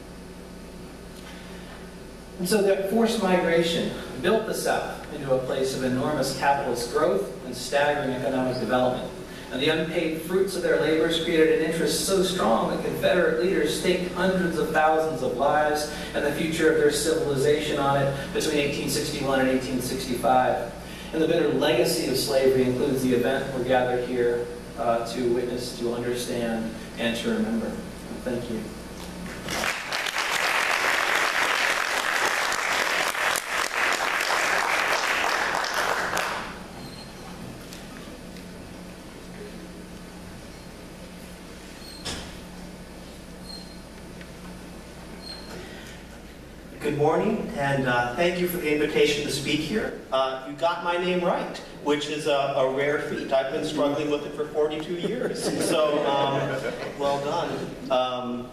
And so that forced migration built the South into a place of enormous capitalist growth and staggering economic development. And the unpaid fruits of their labors created an interest so strong that Confederate leaders staked hundreds of thousands of lives and the future of their civilization on it between eighteen sixty-one and eighteen sixty-five. And the bitter legacy of slavery includes the event we're gathered here uh, to witness, to understand, and to remember. Thank you. Good morning, and uh, thank you for the invitation to speak here. Uh, you got my name right, which is a, a rare feat. I've been struggling with it for forty-two years, so um, well done. Um,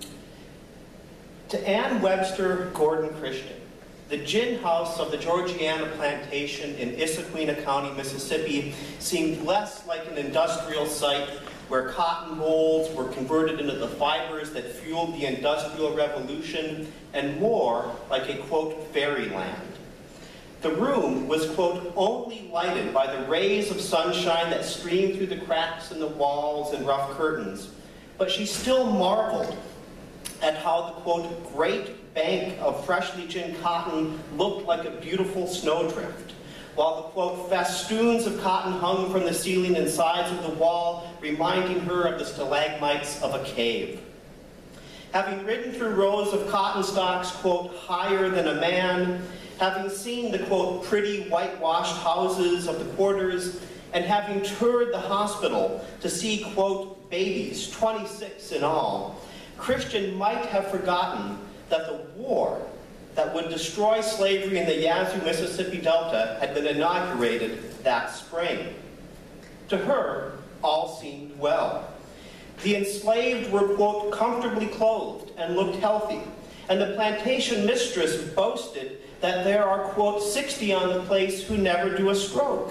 to Ann Webster Gordon Christian, the gin house of the Georgiana plantation in Issaquah County, Mississippi, seemed less like an industrial site where cotton bolls were converted into the fibers that fueled the Industrial Revolution, and more like a, quote, fairyland. The room was, quote, only lighted by the rays of sunshine that streamed through the cracks in the walls and rough curtains, but she still marveled at how the, quote, great bank of freshly ginned cotton looked like a beautiful snowdrift, while the, quote, festoons of cotton hung from the ceiling and sides of the wall, reminding her of the stalagmites of a cave. Having ridden through rows of cotton stalks, quote, higher than a man, having seen the, quote, pretty whitewashed houses of the quarters, and having toured the hospital to see, quote, babies, twenty-six in all, Christian might have forgotten that the war that would destroy slavery in the Yazoo, Mississippi Delta had been inaugurated that spring. To her, all seemed well. The enslaved were, quote, comfortably clothed and looked healthy, and the plantation mistress boasted that there are, quote, sixty on the place who never do a stroke.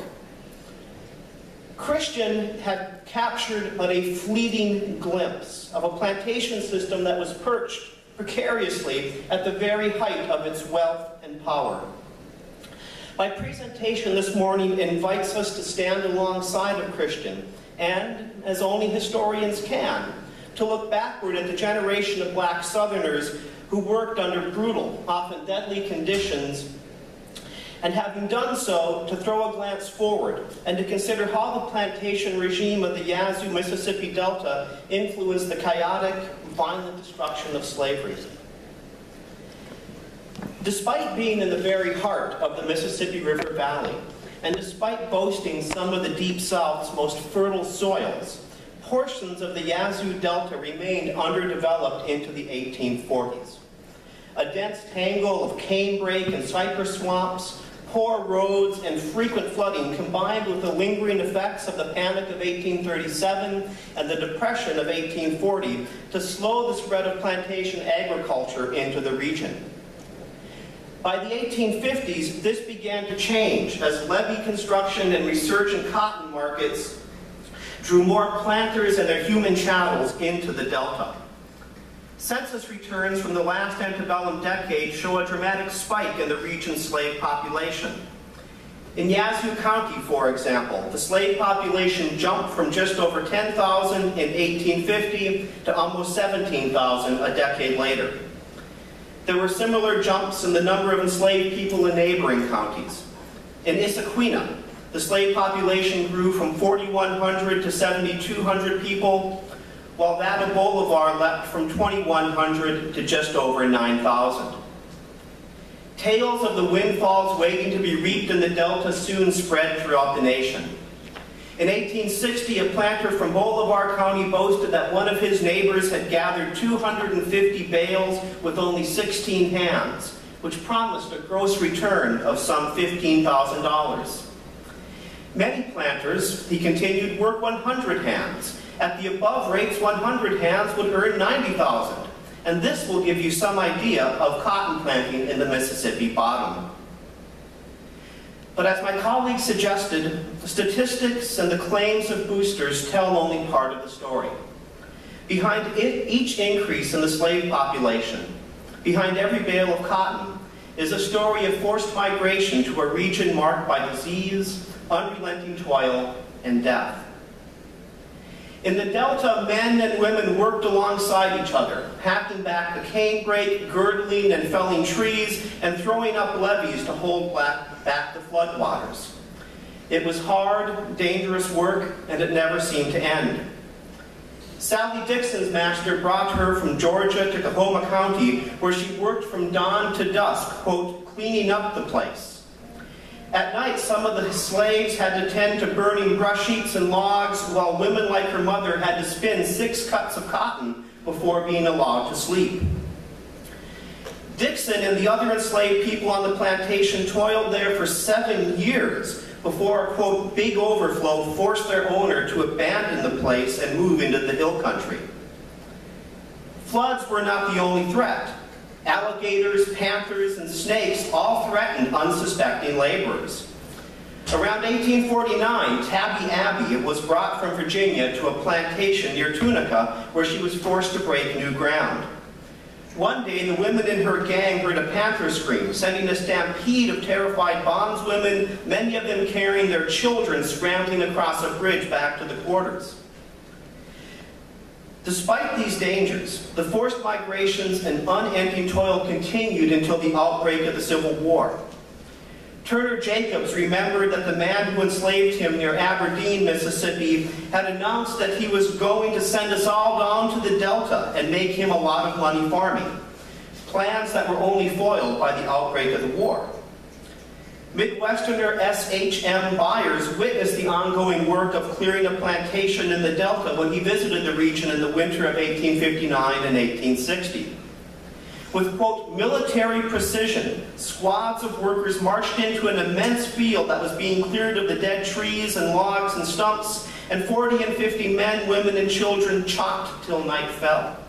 Christian had captured but a fleeting glimpse of a plantation system that was perched precariously at the very height of its wealth and power. My presentation this morning invites us to stand alongside of Christian and, as only historians can, to look backward at the generation of black Southerners who worked under brutal, often deadly conditions, and having done so, to throw a glance forward and to consider how the plantation regime of the Yazoo, Mississippi Delta influenced the chaotic, violent destruction of slavery. Despite being in the very heart of the Mississippi River Valley, and despite boasting some of the Deep South's most fertile soils, portions of the Yazoo Delta remained underdeveloped into the eighteen forties. A dense tangle of canebrake and cypress swamps, poor roads, and frequent flooding combined with the lingering effects of the Panic of eighteen thirty-seven and the Depression of eighteen forty to slow the spread of plantation agriculture into the region. By the eighteen fifties, this began to change as levee construction and resurgent cotton markets drew more planters and their human chattels into the Delta. Census returns from the last antebellum decade show a dramatic spike in the region's slave population. In Yazoo County, for example, the slave population jumped from just over ten thousand in eighteen fifty to almost seventeen thousand a decade later. There were similar jumps in the number of enslaved people in neighboring counties. In Issaquena, the slave population grew from forty-one hundred to seventy-two hundred people, while that of Bolivar leapt from twenty-one hundred to just over nine thousand. Tales of the windfalls waiting to be reaped in the Delta soon spread throughout the nation. In eighteen sixty, a planter from Bolivar County boasted that one of his neighbors had gathered two hundred fifty bales with only sixteen hands, which promised a gross return of some fifteen thousand dollars. Many planters, he continued, work one hundred hands. At the above rates, one hundred hands would earn ninety thousand dollars. And this will give you some idea of cotton planting in the Mississippi bottom. But as my colleague suggested, the statistics and the claims of boosters tell only part of the story. Behind it, each increase in the slave population, behind every bale of cotton, is a story of forced migration to a region marked by disease, unrelenting toil, and death. In the Delta, men and women worked alongside each other, hacking back the canebrake, girdling and felling trees, and throwing up levees to hold back the floodwaters. It was hard, dangerous work, and it never seemed to end. Sally Dixon's master brought her from Georgia to Coahoma County, where she worked from dawn to dusk, quote, cleaning up the place. At night, some of the slaves had to tend to burning brush heaps and logs, while women like her mother had to spin six cuts of cotton before being allowed to sleep. Dixon and the other enslaved people on the plantation toiled there for seven years before a, quote, big overflow forced their owner to abandon the place and move into the hill country. Floods were not the only threat. Alligators, panthers, and snakes all threatened unsuspecting laborers. Around eighteen forty-nine, Tabby Abbey was brought from Virginia to a plantation near Tunica, where she was forced to break new ground. One day, the women in her gang heard a panther scream, sending a stampede of terrified bondswomen, many of them carrying their children, scrambling across a bridge back to the quarters. Despite these dangers, the forced migrations and unending toil continued until the outbreak of the Civil War. Turner Jacobs remembered that the man who enslaved him near Aberdeen, Mississippi, had announced that he was going to send us all down to the Delta and make him a lot of money farming, plans that were only foiled by the outbreak of the war. Midwesterner S H M Byers witnessed the ongoing work of clearing a plantation in the Delta when he visited the region in the winter of eighteen fifty-nine and eighteen sixty. With, quote, military precision, squads of workers marched into an immense field that was being cleared of the dead trees and logs and stumps, and forty and fifty men, women, and children chopped till night fell.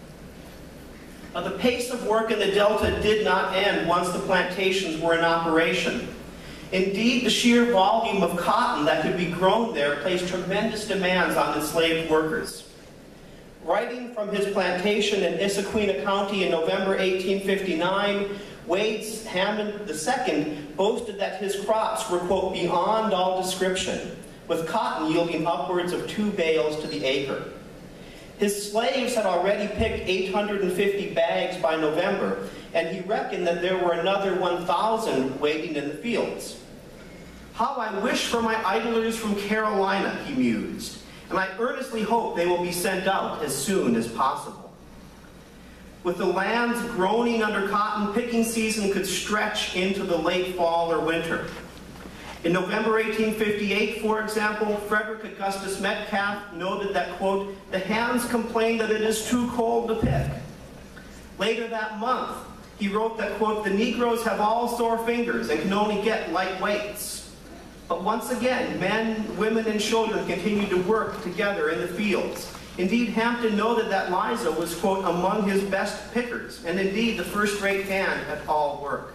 Now, the pace of work in the Delta did not end once the plantations were in operation. Indeed, the sheer volume of cotton that could be grown there placed tremendous demands on enslaved workers. Writing from his plantation in Issaquena County in November eighteen fifty-nine, Wade Hammond the Second boasted that his crops were, quote, beyond all description, with cotton yielding upwards of two bales to the acre. His slaves had already picked eight hundred fifty bags by November, and he reckoned that there were another one thousand waiting in the fields. How I wish for my idlers from Carolina, he mused, and I earnestly hope they will be sent out as soon as possible. With the lands groaning under cotton, picking season could stretch into the late fall or winter. In November eighteen fifty-eight, for example, Frederick Augustus Metcalf noted that, quote, the hands complain that it is too cold to pick. Later that month, he wrote that, quote, the Negroes have all sore fingers and can only get light weights. But once again, men, women, and children continued to work together in the fields. Indeed, Hampton noted that Liza was, quote, among his best pickers, and indeed the first-rate hand at all work.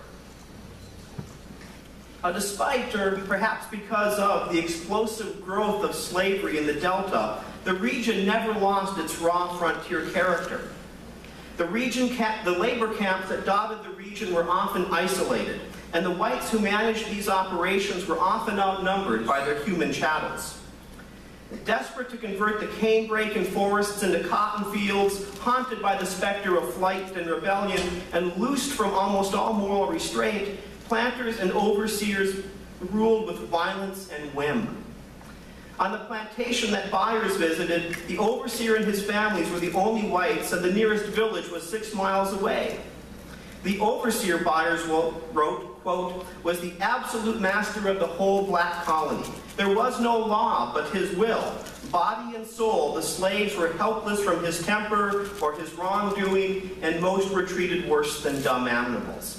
Uh, despite, or perhaps because of, the explosive growth of slavery in the Delta, the region never lost its raw frontier character. The, region ca the labor camps that dotted the region were often isolated, and the whites who managed these operations were often outnumbered by their human chattels. Desperate to convert the canebrake and forests into cotton fields, haunted by the specter of flight and rebellion, and loosed from almost all moral restraint, planters and overseers ruled with violence and whim. On the plantation that Byers visited, the overseer and his families were the only whites, and the nearest village was six miles away. The overseer, Byers wrote, quote, was the absolute master of the whole black colony. There was no law but his will. Body and soul, the slaves were helpless from his temper or his wrongdoing, and most were treated worse than dumb animals.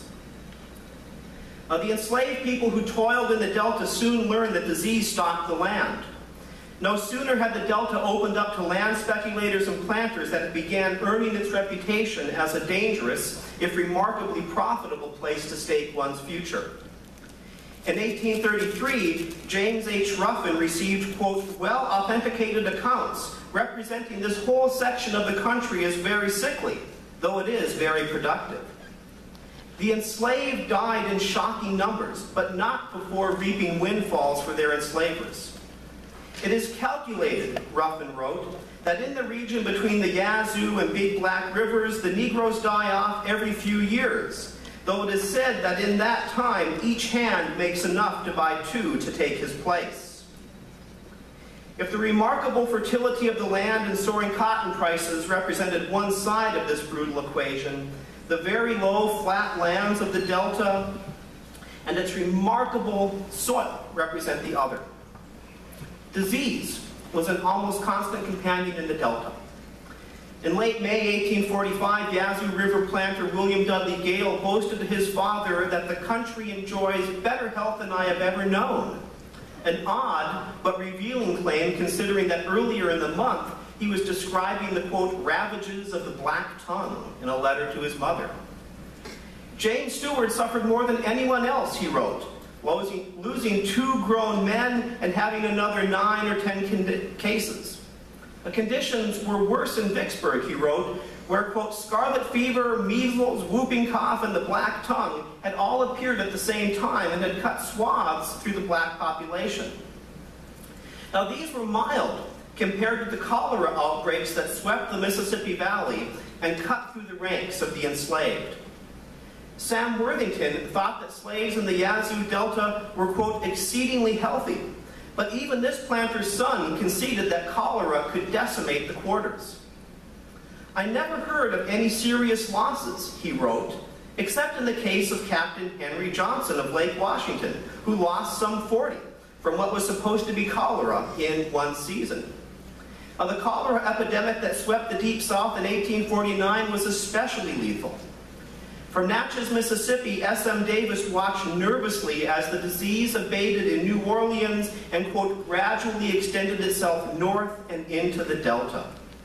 Uh, the enslaved people who toiled in the Delta soon learned that disease stalked the land. No sooner had the Delta opened up to land speculators and planters than it began earning its reputation as a dangerous, if remarkably profitable, place to stake one's future. In eighteen thirty-three, James H. Ruffin received, quote, well-authenticated accounts representing this whole section of the country as very sickly, though it is very productive. The enslaved died in shocking numbers, but not before reaping windfalls for their enslavers. It is calculated, Ruffin wrote, that in the region between the Yazoo and Big Black Rivers, the Negroes die off every few years, though it is said that in that time each hand makes enough to buy two to take his place. If the remarkable fertility of the land and soaring cotton prices represented one side of this brutal equation, the very low, flat lands of the Delta and its remarkable soil represent the other. Disease was an almost constant companion in the Delta. In late May eighteen forty-five, Yazoo River planter William Dudley Gale boasted to his father that the country enjoys better health than I have ever known. An odd but revealing claim, considering that earlier in the month he was describing the, quote, ravages of the black tongue in a letter to his mother. James Stewart suffered more than anyone else, he wrote, losing, losing two grown men and having another nine or ten cases. The conditions were worse in Vicksburg, he wrote, where, quote, scarlet fever, measles, whooping cough, and the black tongue had all appeared at the same time and had cut swaths through the black population. Now, these were mild compared to the cholera outbreaks that swept the Mississippi Valley and cut through the ranks of the enslaved. Sam Worthington thought that slaves in the Yazoo Delta were, quote, exceedingly healthy, but even this planter's son conceded that cholera could decimate the quarters. I never heard of any serious losses, he wrote, except in the case of Captain Henry Johnson of Lake Washington, who lost some forty from what was supposed to be cholera in one season. Now, the cholera epidemic that swept the Deep South in eighteen forty-nine was especially lethal. From Natchez, Mississippi, S M Davis watched nervously as the disease abated in New Orleans and, quote, gradually extended itself north and into the Delta.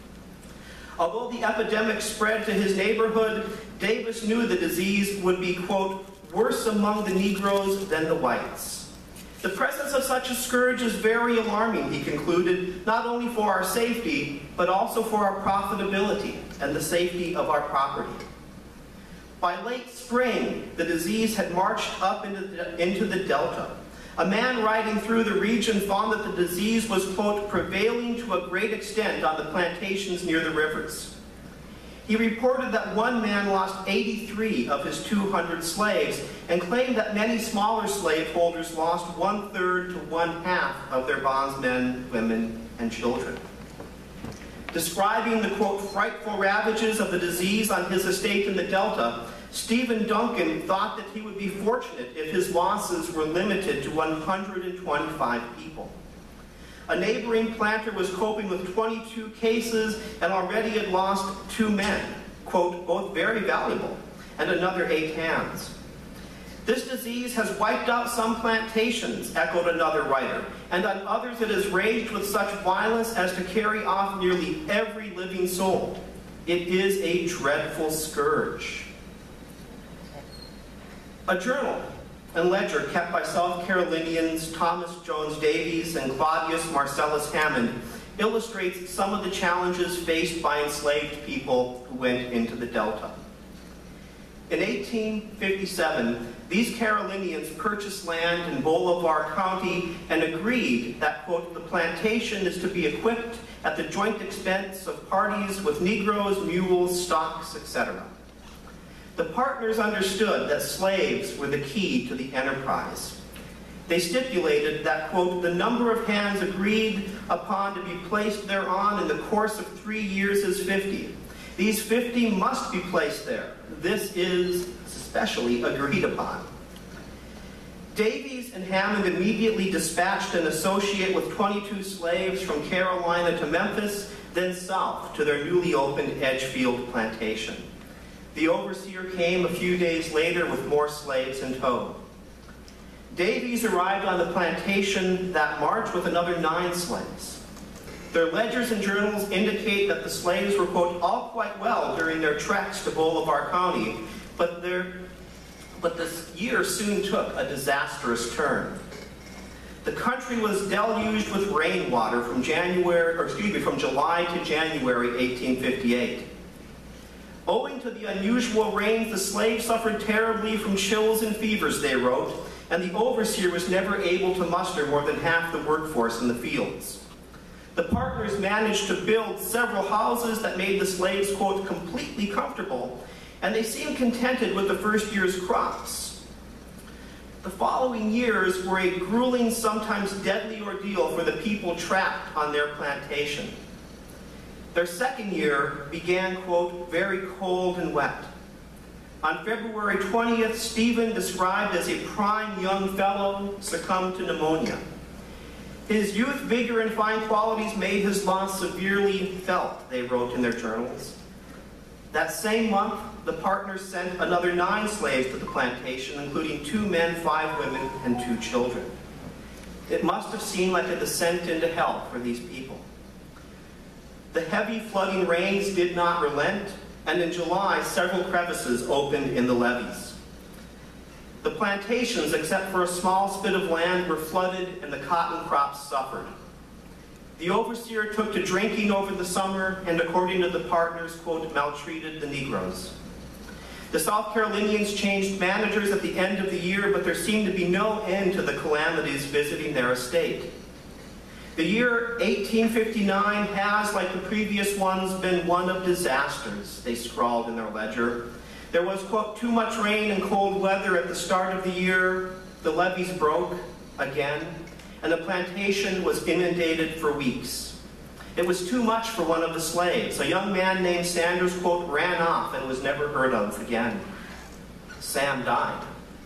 Although the epidemic spread to his neighborhood, Davis knew the disease would be, quote, worse among the Negroes than the whites. The presence of such a scourge is very alarming, he concluded, not only for our safety, but also for our profitability and the safety of our property. By late spring, the disease had marched up into the, into the Delta. A man riding through the region found that the disease was, quote, prevailing to a great extent on the plantations near the rivers. He reported that one man lost eighty-three of his two hundred slaves and claimed that many smaller slaveholders lost one-third to one-half of their bondsmen, women, and children. Describing the, quote, frightful ravages of the disease on his estate in the Delta, Stephen Duncan thought that he would be fortunate if his losses were limited to one hundred twenty-five people. A neighboring planter was coping with twenty-two cases and already had lost two men, quote, both very valuable, and another eight hands. This disease has wiped out some plantations, echoed another writer, and on others it has raged with such violence as to carry off nearly every living soul. It is a dreadful scourge. A journal and ledger kept by South Carolinians Thomas Jones Davies and Claudius Marcellus Hammond illustrates some of the challenges faced by enslaved people who went into the Delta. In eighteen fifty-seven, these Carolinians purchased land in Bolivar County and agreed that, quote, the plantation is to be equipped at the joint expense of parties with Negroes, mules, stocks, et cetera. The partners understood that slaves were the key to the enterprise. They stipulated that, quote, the number of hands agreed upon to be placed thereon in the course of three years is fifty. These fifty must be placed there. This is especially agreed upon. Davies and Hammond immediately dispatched an associate with twenty-two slaves from Carolina to Memphis, then south to their newly opened Edgefield plantation. The overseer came a few days later with more slaves in tow. Davies arrived on the plantation that March with another nine slaves. Their ledgers and journals indicate that the slaves were, quote, all quite well during their treks to Bolivar County, but, their, but this year soon took a disastrous turn. The country was deluged with rainwater from January, or excuse me, from July to January eighteen fifty-eight. Owing to the unusual rains, the slaves suffered terribly from chills and fevers, they wrote, and the overseer was never able to muster more than half the workforce in the fields. The partners managed to build several houses that made the slaves, quote, completely comfortable, and they seemed contented with the first year's crops. The following years were a grueling, sometimes deadly ordeal for the people trapped on their plantation. Their second year began, quote, very cold and wet. On February twentieth, Stephen, described as a prime young fellow, succumbed to pneumonia. His youth, vigor, and fine qualities made his loss severely felt, they wrote in their journals. That same month, the partners sent another nine slaves to the plantation, including two men, five women, and two children. It must have seemed like a descent into hell for these people. The heavy flooding rains did not relent, and in July, several crevices opened in the levees. The plantations, except for a small spit of land, were flooded and the cotton crops suffered. The overseer took to drinking over the summer and, according to the partners, quote, maltreated the Negroes. The South Carolinians changed managers at the end of the year, but there seemed to be no end to the calamities visiting their estate. The year eighteen fifty-nine has, like the previous ones, been one of disasters, they scrawled in their ledger. There was, quote, too much rain and cold weather at the start of the year, the levees broke again, and the plantation was inundated for weeks. It was too much for one of the slaves. A young man named Sanders, quote, ran off and was never heard of again. Sam died.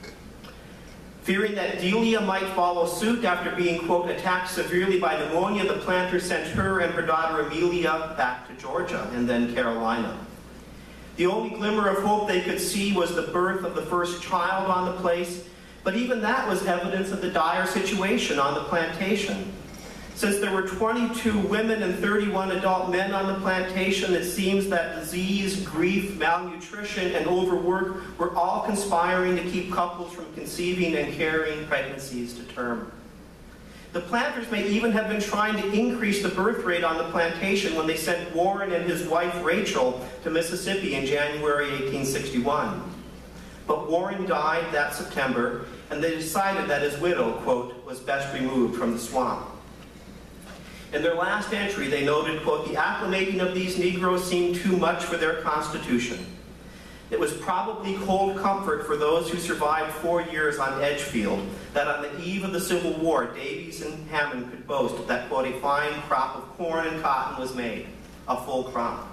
Fearing that Delia might follow suit after being, quote, attacked severely by pneumonia, the planter sent her and her daughter Amelia back to Georgia and then Carolina. The only glimmer of hope they could see was the birth of the first child on the place, but even that was evidence of the dire situation on the plantation. Since there were twenty-two women and thirty-one adult men on the plantation, it seems that disease, grief, malnutrition, and overwork were all conspiring to keep couples from conceiving and carrying pregnancies to term. The planters may even have been trying to increase the birth rate on the plantation when they sent Warren and his wife Rachel to Mississippi in January eighteen sixty-one. But Warren died that September, and they decided that his widow, quote, was best removed from the swamp. In their last entry, they noted, quote, the acclimating of these Negroes seemed too much for their constitution. It was probably cold comfort for those who survived four years on Edgefield that on the eve of the Civil War, Davies and Hammond could boast that, quote, a fine crop of corn and cotton was made, a full crop.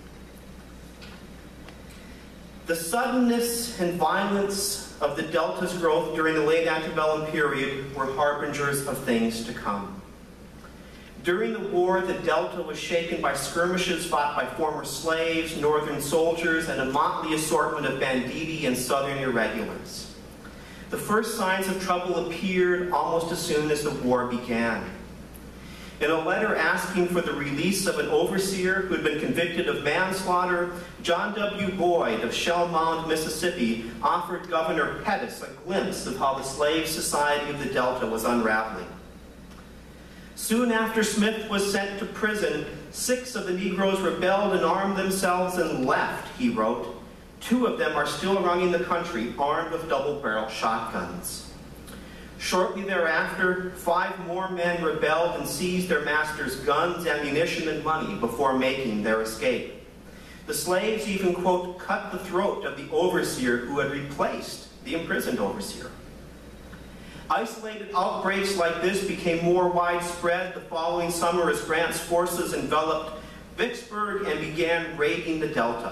The suddenness and violence of the Delta's growth during the late antebellum period were harbingers of things to come. During the war, the Delta was shaken by skirmishes fought by former slaves, Northern soldiers, and a motley assortment of banditti and Southern irregulars. The first signs of trouble appeared almost as soon as the war began. In a letter asking for the release of an overseer who had been convicted of manslaughter, John W. Boyd of Shell Mound, Mississippi, offered Governor Pettus a glimpse of how the slave society of the Delta was unraveling. Soon after Smith was sent to prison, six of the Negroes rebelled and armed themselves and left, he wrote. Two of them are still running the country, armed with double-barrel shotguns. Shortly thereafter, five more men rebelled and seized their masters' guns, ammunition, and money before making their escape. The slaves even, quote, cut the throat of the overseer who had replaced the imprisoned overseer. Isolated outbreaks like this became more widespread the following summer as Grant's forces enveloped Vicksburg and began raiding the Delta.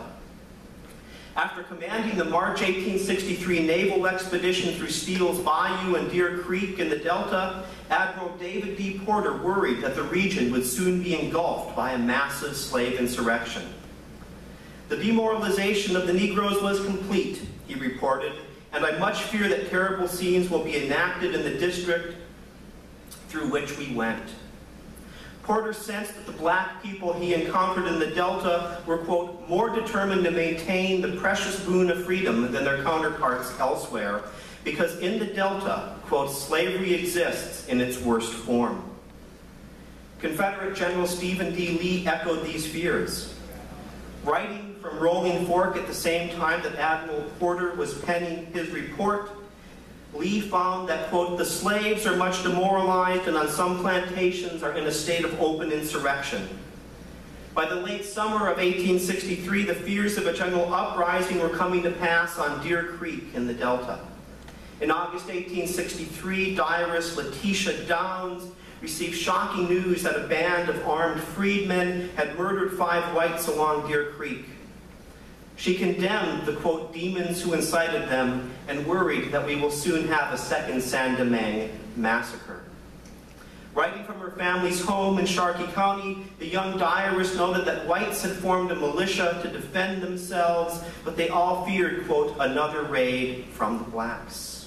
After commanding the March eighteen sixty-three naval expedition through Steele's Bayou and Deer Creek in the Delta, Admiral David D. Porter worried that the region would soon be engulfed by a massive slave insurrection. The demoralization of the Negroes was complete, he reported, and I much fear that terrible scenes will be enacted in the district through which we went. Porter sensed that the black people he encountered in the Delta were, quote, more determined to maintain the precious boon of freedom than their counterparts elsewhere, because in the Delta, quote, slavery exists in its worst form. Confederate General Stephen D. Lee echoed these fears. Writing from Rolling Fork at the same time that Admiral Porter was penning his report, Lee found that, quote, the slaves are much demoralized and on some plantations are in a state of open insurrection. By the late summer of eighteen sixty-three, the fears of a general uprising were coming to pass on Deer Creek in the Delta. In August eighteen sixty-three, diarist Letitia Downs received shocking news that a band of armed freedmen had murdered five whites along Deer Creek. She condemned the, quote, demons who incited them and worried that we will soon have a second Saint-Domingue massacre. Writing from her family's home in Sharkey County, the young diarist noted that whites had formed a militia to defend themselves, but they all feared, quote, another raid from the blacks.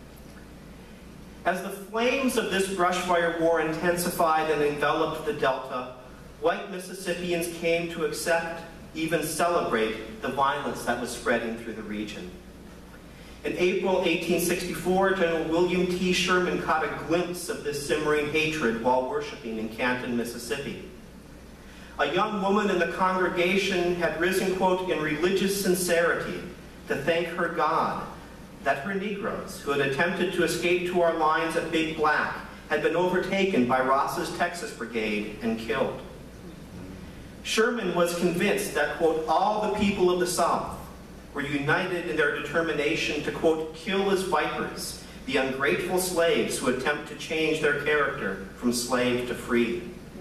As the flames of this brushfire war intensified and enveloped the Delta, white Mississippians came to accept, even celebrate, the violence that was spreading through the region. In April eighteen sixty-four, General William T. Sherman caught a glimpse of this simmering hatred while worshiping in Canton, Mississippi. A young woman in the congregation had risen, quote, in religious sincerity to thank her God that her Negroes, who had attempted to escape to our lines at Big Black, had been overtaken by Ross's Texas Brigade and killed. Sherman was convinced that, quote, all the people of the South were united in their determination to, quote, kill as vipers the ungrateful slaves who attempt to change their character from slave to free.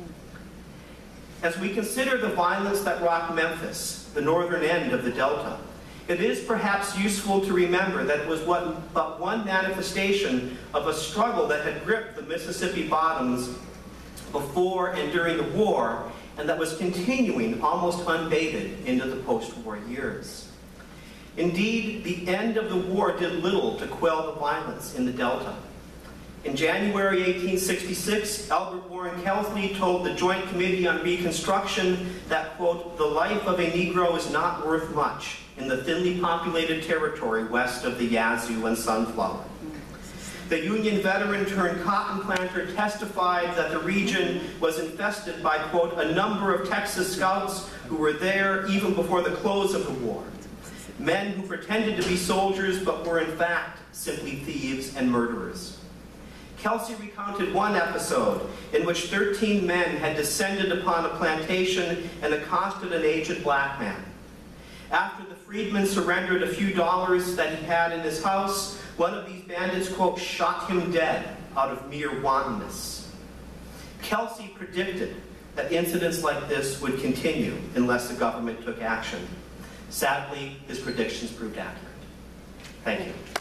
As we consider the violence that rocked Memphis, the northern end of the Delta, it is perhaps useful to remember that it was what, but one manifestation of a struggle that had gripped the Mississippi bottoms before and during the war, and that was continuing almost unabated into the post-war years. Indeed, the end of the war did little to quell the violence in the Delta. In January eighteen sixty-six, Albert Warren Kelsley told the Joint Committee on Reconstruction that, quote, the life of a Negro is not worth much in the thinly populated territory west of the Yazoo and Sunflower. The Union veteran turned cotton planter testified that the region was infested by, quote, a number of Texas scouts who were there even before the close of the war. Men who pretended to be soldiers but were in fact simply thieves and murderers. Kelsey recounted one episode in which thirteen men had descended upon a plantation and accosted an aged black man. After the freedman surrendered a few dollars that he had in his house, one of these bandits, quote, shot him dead out of mere wantonness. Kelsey predicted that incidents like this would continue unless the government took action. Sadly, his predictions proved accurate. Thank you.